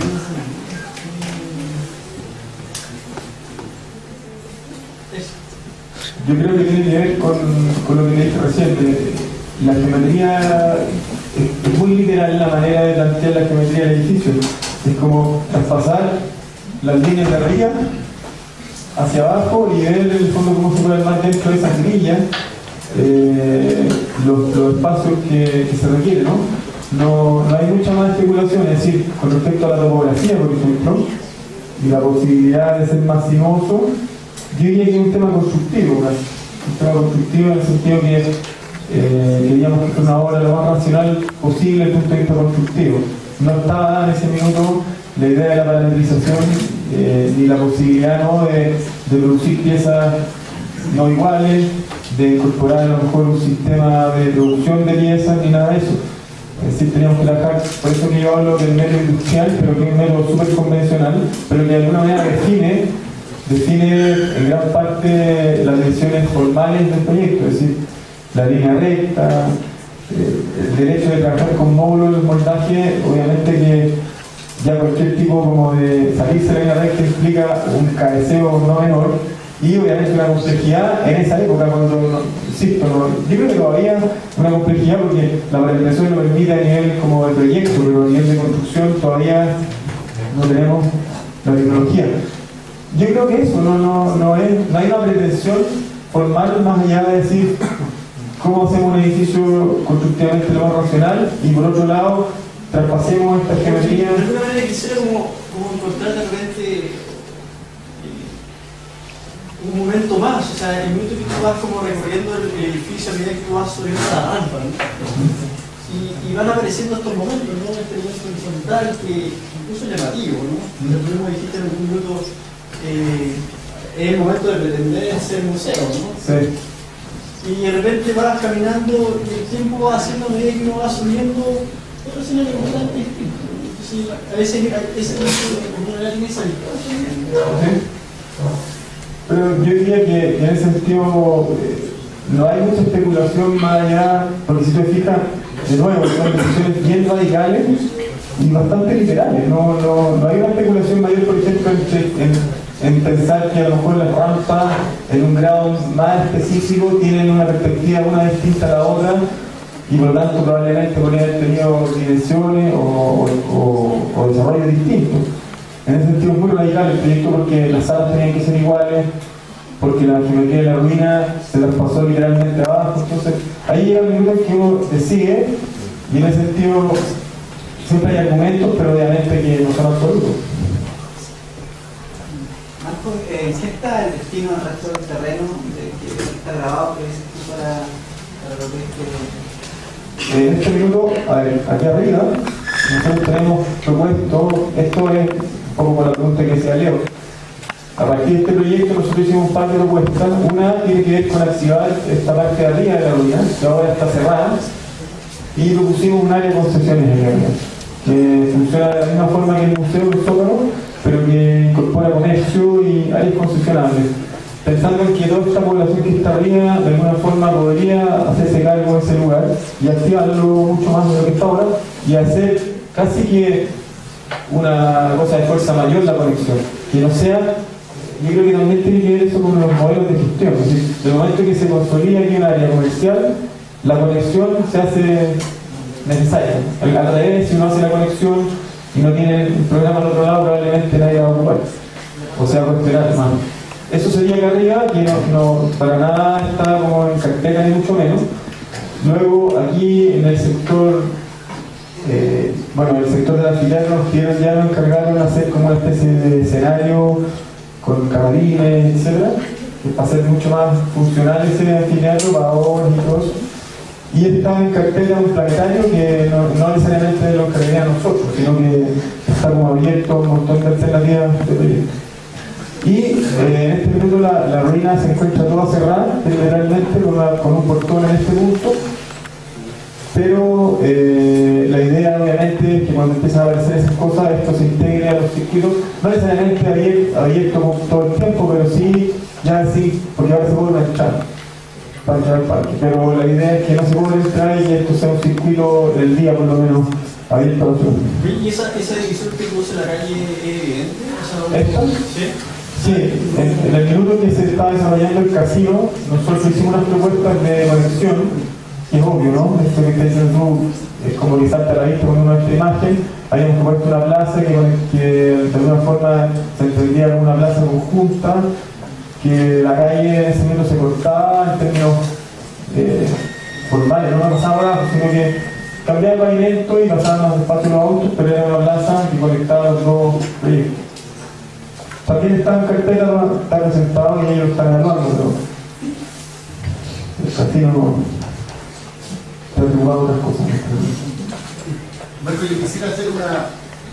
yo creo que tiene que ver con, con lo que le dije recién. La geometría es, es muy literal en la manera de plantear la geometría del edificio. Es como traspasar las líneas de arriba hacia abajo y ver en el fondo cómo se puede armar dentro de esas grillas eh, los, los espacios que, que se requieren, ¿no? No, no hay mucha más especulación, es decir, con respecto a la topografía, por ejemplo, y la posibilidad de ser más sinuoso, yo diría que es un tema constructivo, ¿no? Un tema constructivo en el sentido que eh, queríamos que fuera una obra lo más racional posible desde el punto de vista constructivo. No estaba en ese minuto la idea de la parametrización eh, ni la posibilidad, ¿no?, de, de producir piezas no iguales, de incorporar a lo mejor un sistema de producción de piezas ni nada de eso. Es decir, teníamos que trabajar, por eso que yo hablo del método industrial, pero que es un método súper convencional, pero que de alguna manera define, define en gran parte las dimensiones formales del proyecto, es decir, la línea recta, eh, el derecho de trabajar con módulos de moldaje, obviamente que ya cualquier tipo como de salirse de la línea recta implica un cabeceo no menor, y obviamente una complejidad en esa época cuando, no, insisto, no, yo creo que todavía una complejidad porque la parametrización lo permite a nivel como de proyecto, pero a nivel de construcción todavía no tenemos la tecnología. Yo creo que eso no, no, no, es, no hay una pretensión formal más allá de decir cómo hacemos un edificio constructivamente lo más racional y por otro lado traspasemos esta geometría. De alguna manera quisiera como, como encontrar de repente un momento más, o sea, el momento que tú vas como recorriendo el edificio a medida que tú vas subiendo la rampa, ¿no? Y, y van apareciendo estos momentos, ¿no? Este momento horizontal que incluso es llamativo, ¿no? Lo mismo dijiste en algún minuto, eh, es el momento de pretender ser museo, ¿no? Sí. Y de repente vas caminando y el tiempo va haciendo a medida que uno va subiendo otro escenario completamente distinto. Entonces, a veces ese momento de una línea es Pero yo diría que en ese sentido eh, no hay mucha especulación más allá, porque si te fijas, de nuevo, son decisiones bien radicales y bastante literales. No, no, no hay una especulación mayor, por ejemplo, en, en, en pensar que a lo mejor las rampas en un grado más específico tienen una perspectiva una distinta a la otra y por lo tanto probablemente podrían haber tenido dimensiones o, o, o desarrollos distintos. En ese sentido es muy radical el proyecto porque las salas tenían que ser iguales, porque la geometría de la ruina se traspasó literalmente abajo. Entonces ahí llega el minuto en que uno decide y en ese sentido siempre hay argumentos, pero obviamente que no son absolutos. Marco, ¿en qué está el destino del resto del terreno de que está grabado para, para lo que es que... En este minuto, a ver, aquí arriba nosotros tenemos propuesto, esto es un poco por la pregunta que hacía Leo, a partir de este proyecto nosotros hicimos un par de propuestas. Una tiene que ver con activar esta parte de arriba de la ruina, que ahora está cerrada, y propusimos un área de concesiones en realidad, que funciona de la misma forma que el Museo del Zócalo, pero que incorpora comercio y áreas concesionables, pensando en que toda esta población que está arriba de alguna forma podría hacerse cargo de ese lugar y activarlo mucho más de lo que está ahora y hacer casi que una cosa de fuerza mayor la conexión, que no sea. Yo creo que también tiene que ver eso con los modelos de gestión. Es decir, del momento que se consolida aquí un área comercial, la conexión se hace necesaria. Al, al revés, si uno hace la conexión y no tiene el programa al otro lado, probablemente nadie va a ocupar. O sea, cuestionar más. Eso sería acá arriba, que no, no, para nada está como en cartera ni mucho menos. Luego, aquí en el sector, eh, bueno, el sector de la filial nos pidieron, ya nos encargaron de hacer como una especie de escenario con camarines, etcétera, para hacer mucho más funcional ese anfiteatro, vagones y todo eso. Y está en cartera un planetario que no, no necesariamente lo crearía nosotros, sino que está como abierto a un montón de alternativas de proyectos. Y eh, en este minuto la, la ruina se encuentra toda cerrada, literalmente, con, una, con un portón en este punto. Pero eh, la idea obviamente es que cuando empiezan a aparecer esas cosas, esto se integre a los circuitos, no necesariamente abierto, abierto todo el tiempo, pero sí, ya sí, porque ahora se puede entrar para entrar al parque. Pero la idea es que no se puede entrar y que esto sea un circuito del día por lo menos abierto a los ciudadanos. ¿Y esa, esa división que cruza la calle es evidente? O sea, ¿Esta? ¿sí? Sí, en, en el minuto que se está desarrollando el casino, nosotros hicimos unas propuestas de conexión. Es obvio, ¿no? Esto que está diciendo tú es como que salta a la vista con una esta imagen. Habíamos propuesto una plaza que, que de alguna forma se entendía como una plaza conjunta, que la calle en ese momento se cortaba en términos eh, formales, no pasaba abajo, sino que cambiaba el pavimento y pasaban más despacio los autos, pero era una plaza que conectaba los dos proyectos. También está en cartera, está presentado y ellos están evaluando, pero el casino no. Otras cosas. Marco, yo quisiera hacer una,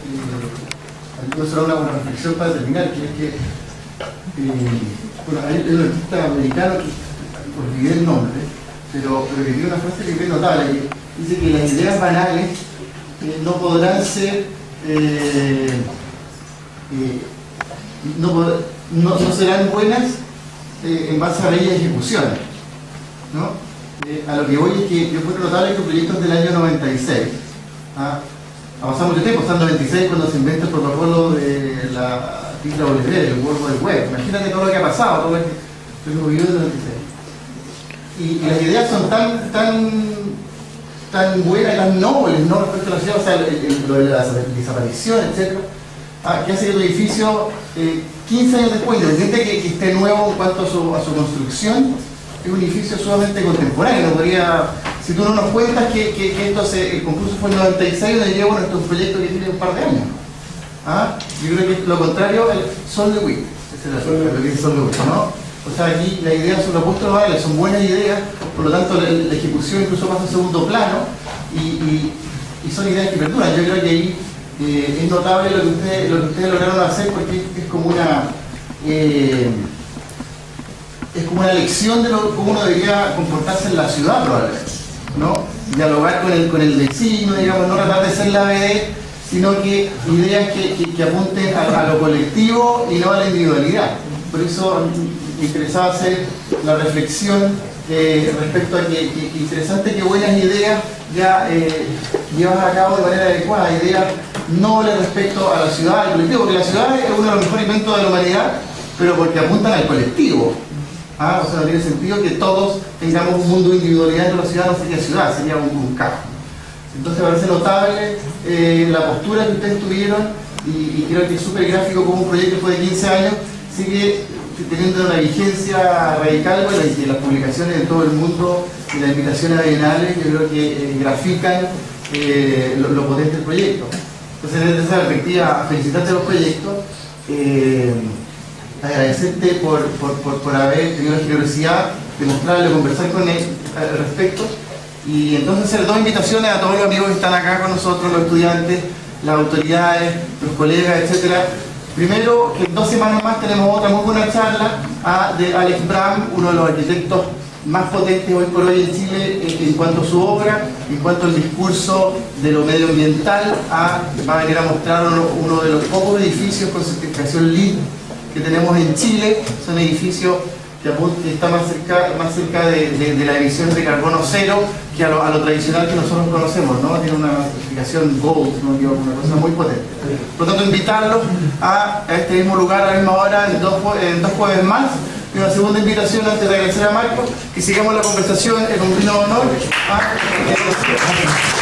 eh, solo una, una reflexión para terminar, que es que eh, bueno, hay un artista americano que olvidé el nombre, pero, pero que tiene una frase que es notable, que dice que las ideas banales eh, no podrán ser eh, eh, no, pod no, no serán buenas eh, en base a bellas ejecuciones, ¿no? Eh, a lo que voy es que yo encuentro notable que proyectos del año noventa y seis, ¿ah? ha pasado mucho tiempo, está en noventa y seis cuando se inventa el protocolo de la T W W, el World Wide Web. Imagínate todo lo que ha pasado, todo lo que hemos vivido en el noventa y seis. Y, y las ideas son tan, tan, tan buenas y tan nobles, ¿no? Respecto a la ciudad, o sea, el, el, lo de la desaparición, etcétera, ¿ah? Que hace que el edificio, eh, quince años después, independiente que, que esté nuevo en cuanto a su, a su construcción, es un edificio sumamente contemporáneo. No podría, si tú no nos cuentas que, que, que esto se, el concurso fue en noventa y seis, donde lleva, bueno, esto es un proyecto que tiene un par de años. ¿Ah? Yo creo que lo contrario, el Sol de Witt, ese es el, el, el Sol de Witt, ¿no? O sea, aquí las ideas son opuestas a son buenas ideas, por lo tanto la, la ejecución incluso pasa a segundo plano y, y, y son ideas que perduran. Yo creo que ahí eh, es notable lo que, ustedes, lo que ustedes lograron hacer, porque es, es como una... Eh, es como una lección de lo, cómo uno debería comportarse en la ciudad, probablemente, ¿no? Dialogar con el, con el vecino, digamos, no tratar de ser la B D, sino que ideas que, que, que apunten a, a lo colectivo y no a la individualidad. Por eso me interesaba hacer la reflexión eh, respecto a que, que, que interesante que buenas ideas ya eh, llevas a cabo de manera adecuada, ideas nobles respecto a la ciudad, al colectivo, porque la ciudad es uno de los mejores inventos de la humanidad, pero porque apuntan al colectivo. Ah, o sea, no tiene sentido que todos tengamos un mundo de individualidad dentro de la ciudad, no sería ciudad, sería un, un caos. Entonces parece notable eh, la postura que ustedes tuvieron y, y creo que es súper gráfico como un proyecto después de quince años sigue teniendo una vigencia radical. Bueno, y que las publicaciones de todo el mundo y las invitaciones a bienales yo creo que eh, grafican eh, lo, lo potente del proyecto. Entonces desde esa perspectiva, felicitarte a los proyectos. Eh, agradecerte por, por, por, por haber tenido la generosidad de mostrarle, conversar con él al respecto Y entonces hacer dos invitaciones a todos los amigos que están acá con nosotros, los estudiantes, las autoridades, los colegas, etcétera. Primero, que en dos semanas más tenemos otra muy buena charla a, de Alex Bram, uno de los arquitectos más potentes hoy por hoy en Chile en, en cuanto a su obra, en cuanto al discurso de lo medioambiental. A, va a venir a mostrar uno, uno de los pocos edificios con certificación L E E D que tenemos en Chile. Son edificios que, que está más cerca, más cerca de, de, de la emisión de carbono cero que a lo, a lo tradicional que nosotros conocemos, ¿no? Tiene una certificación Gold, ¿no? Una cosa muy potente. Por lo tanto, invitarlos a, a este mismo lugar a la misma hora en dos, en dos jueves más. Y una segunda invitación antes de agradecer a Marco, que sigamos la conversación en un vino de honor. ¿Ah?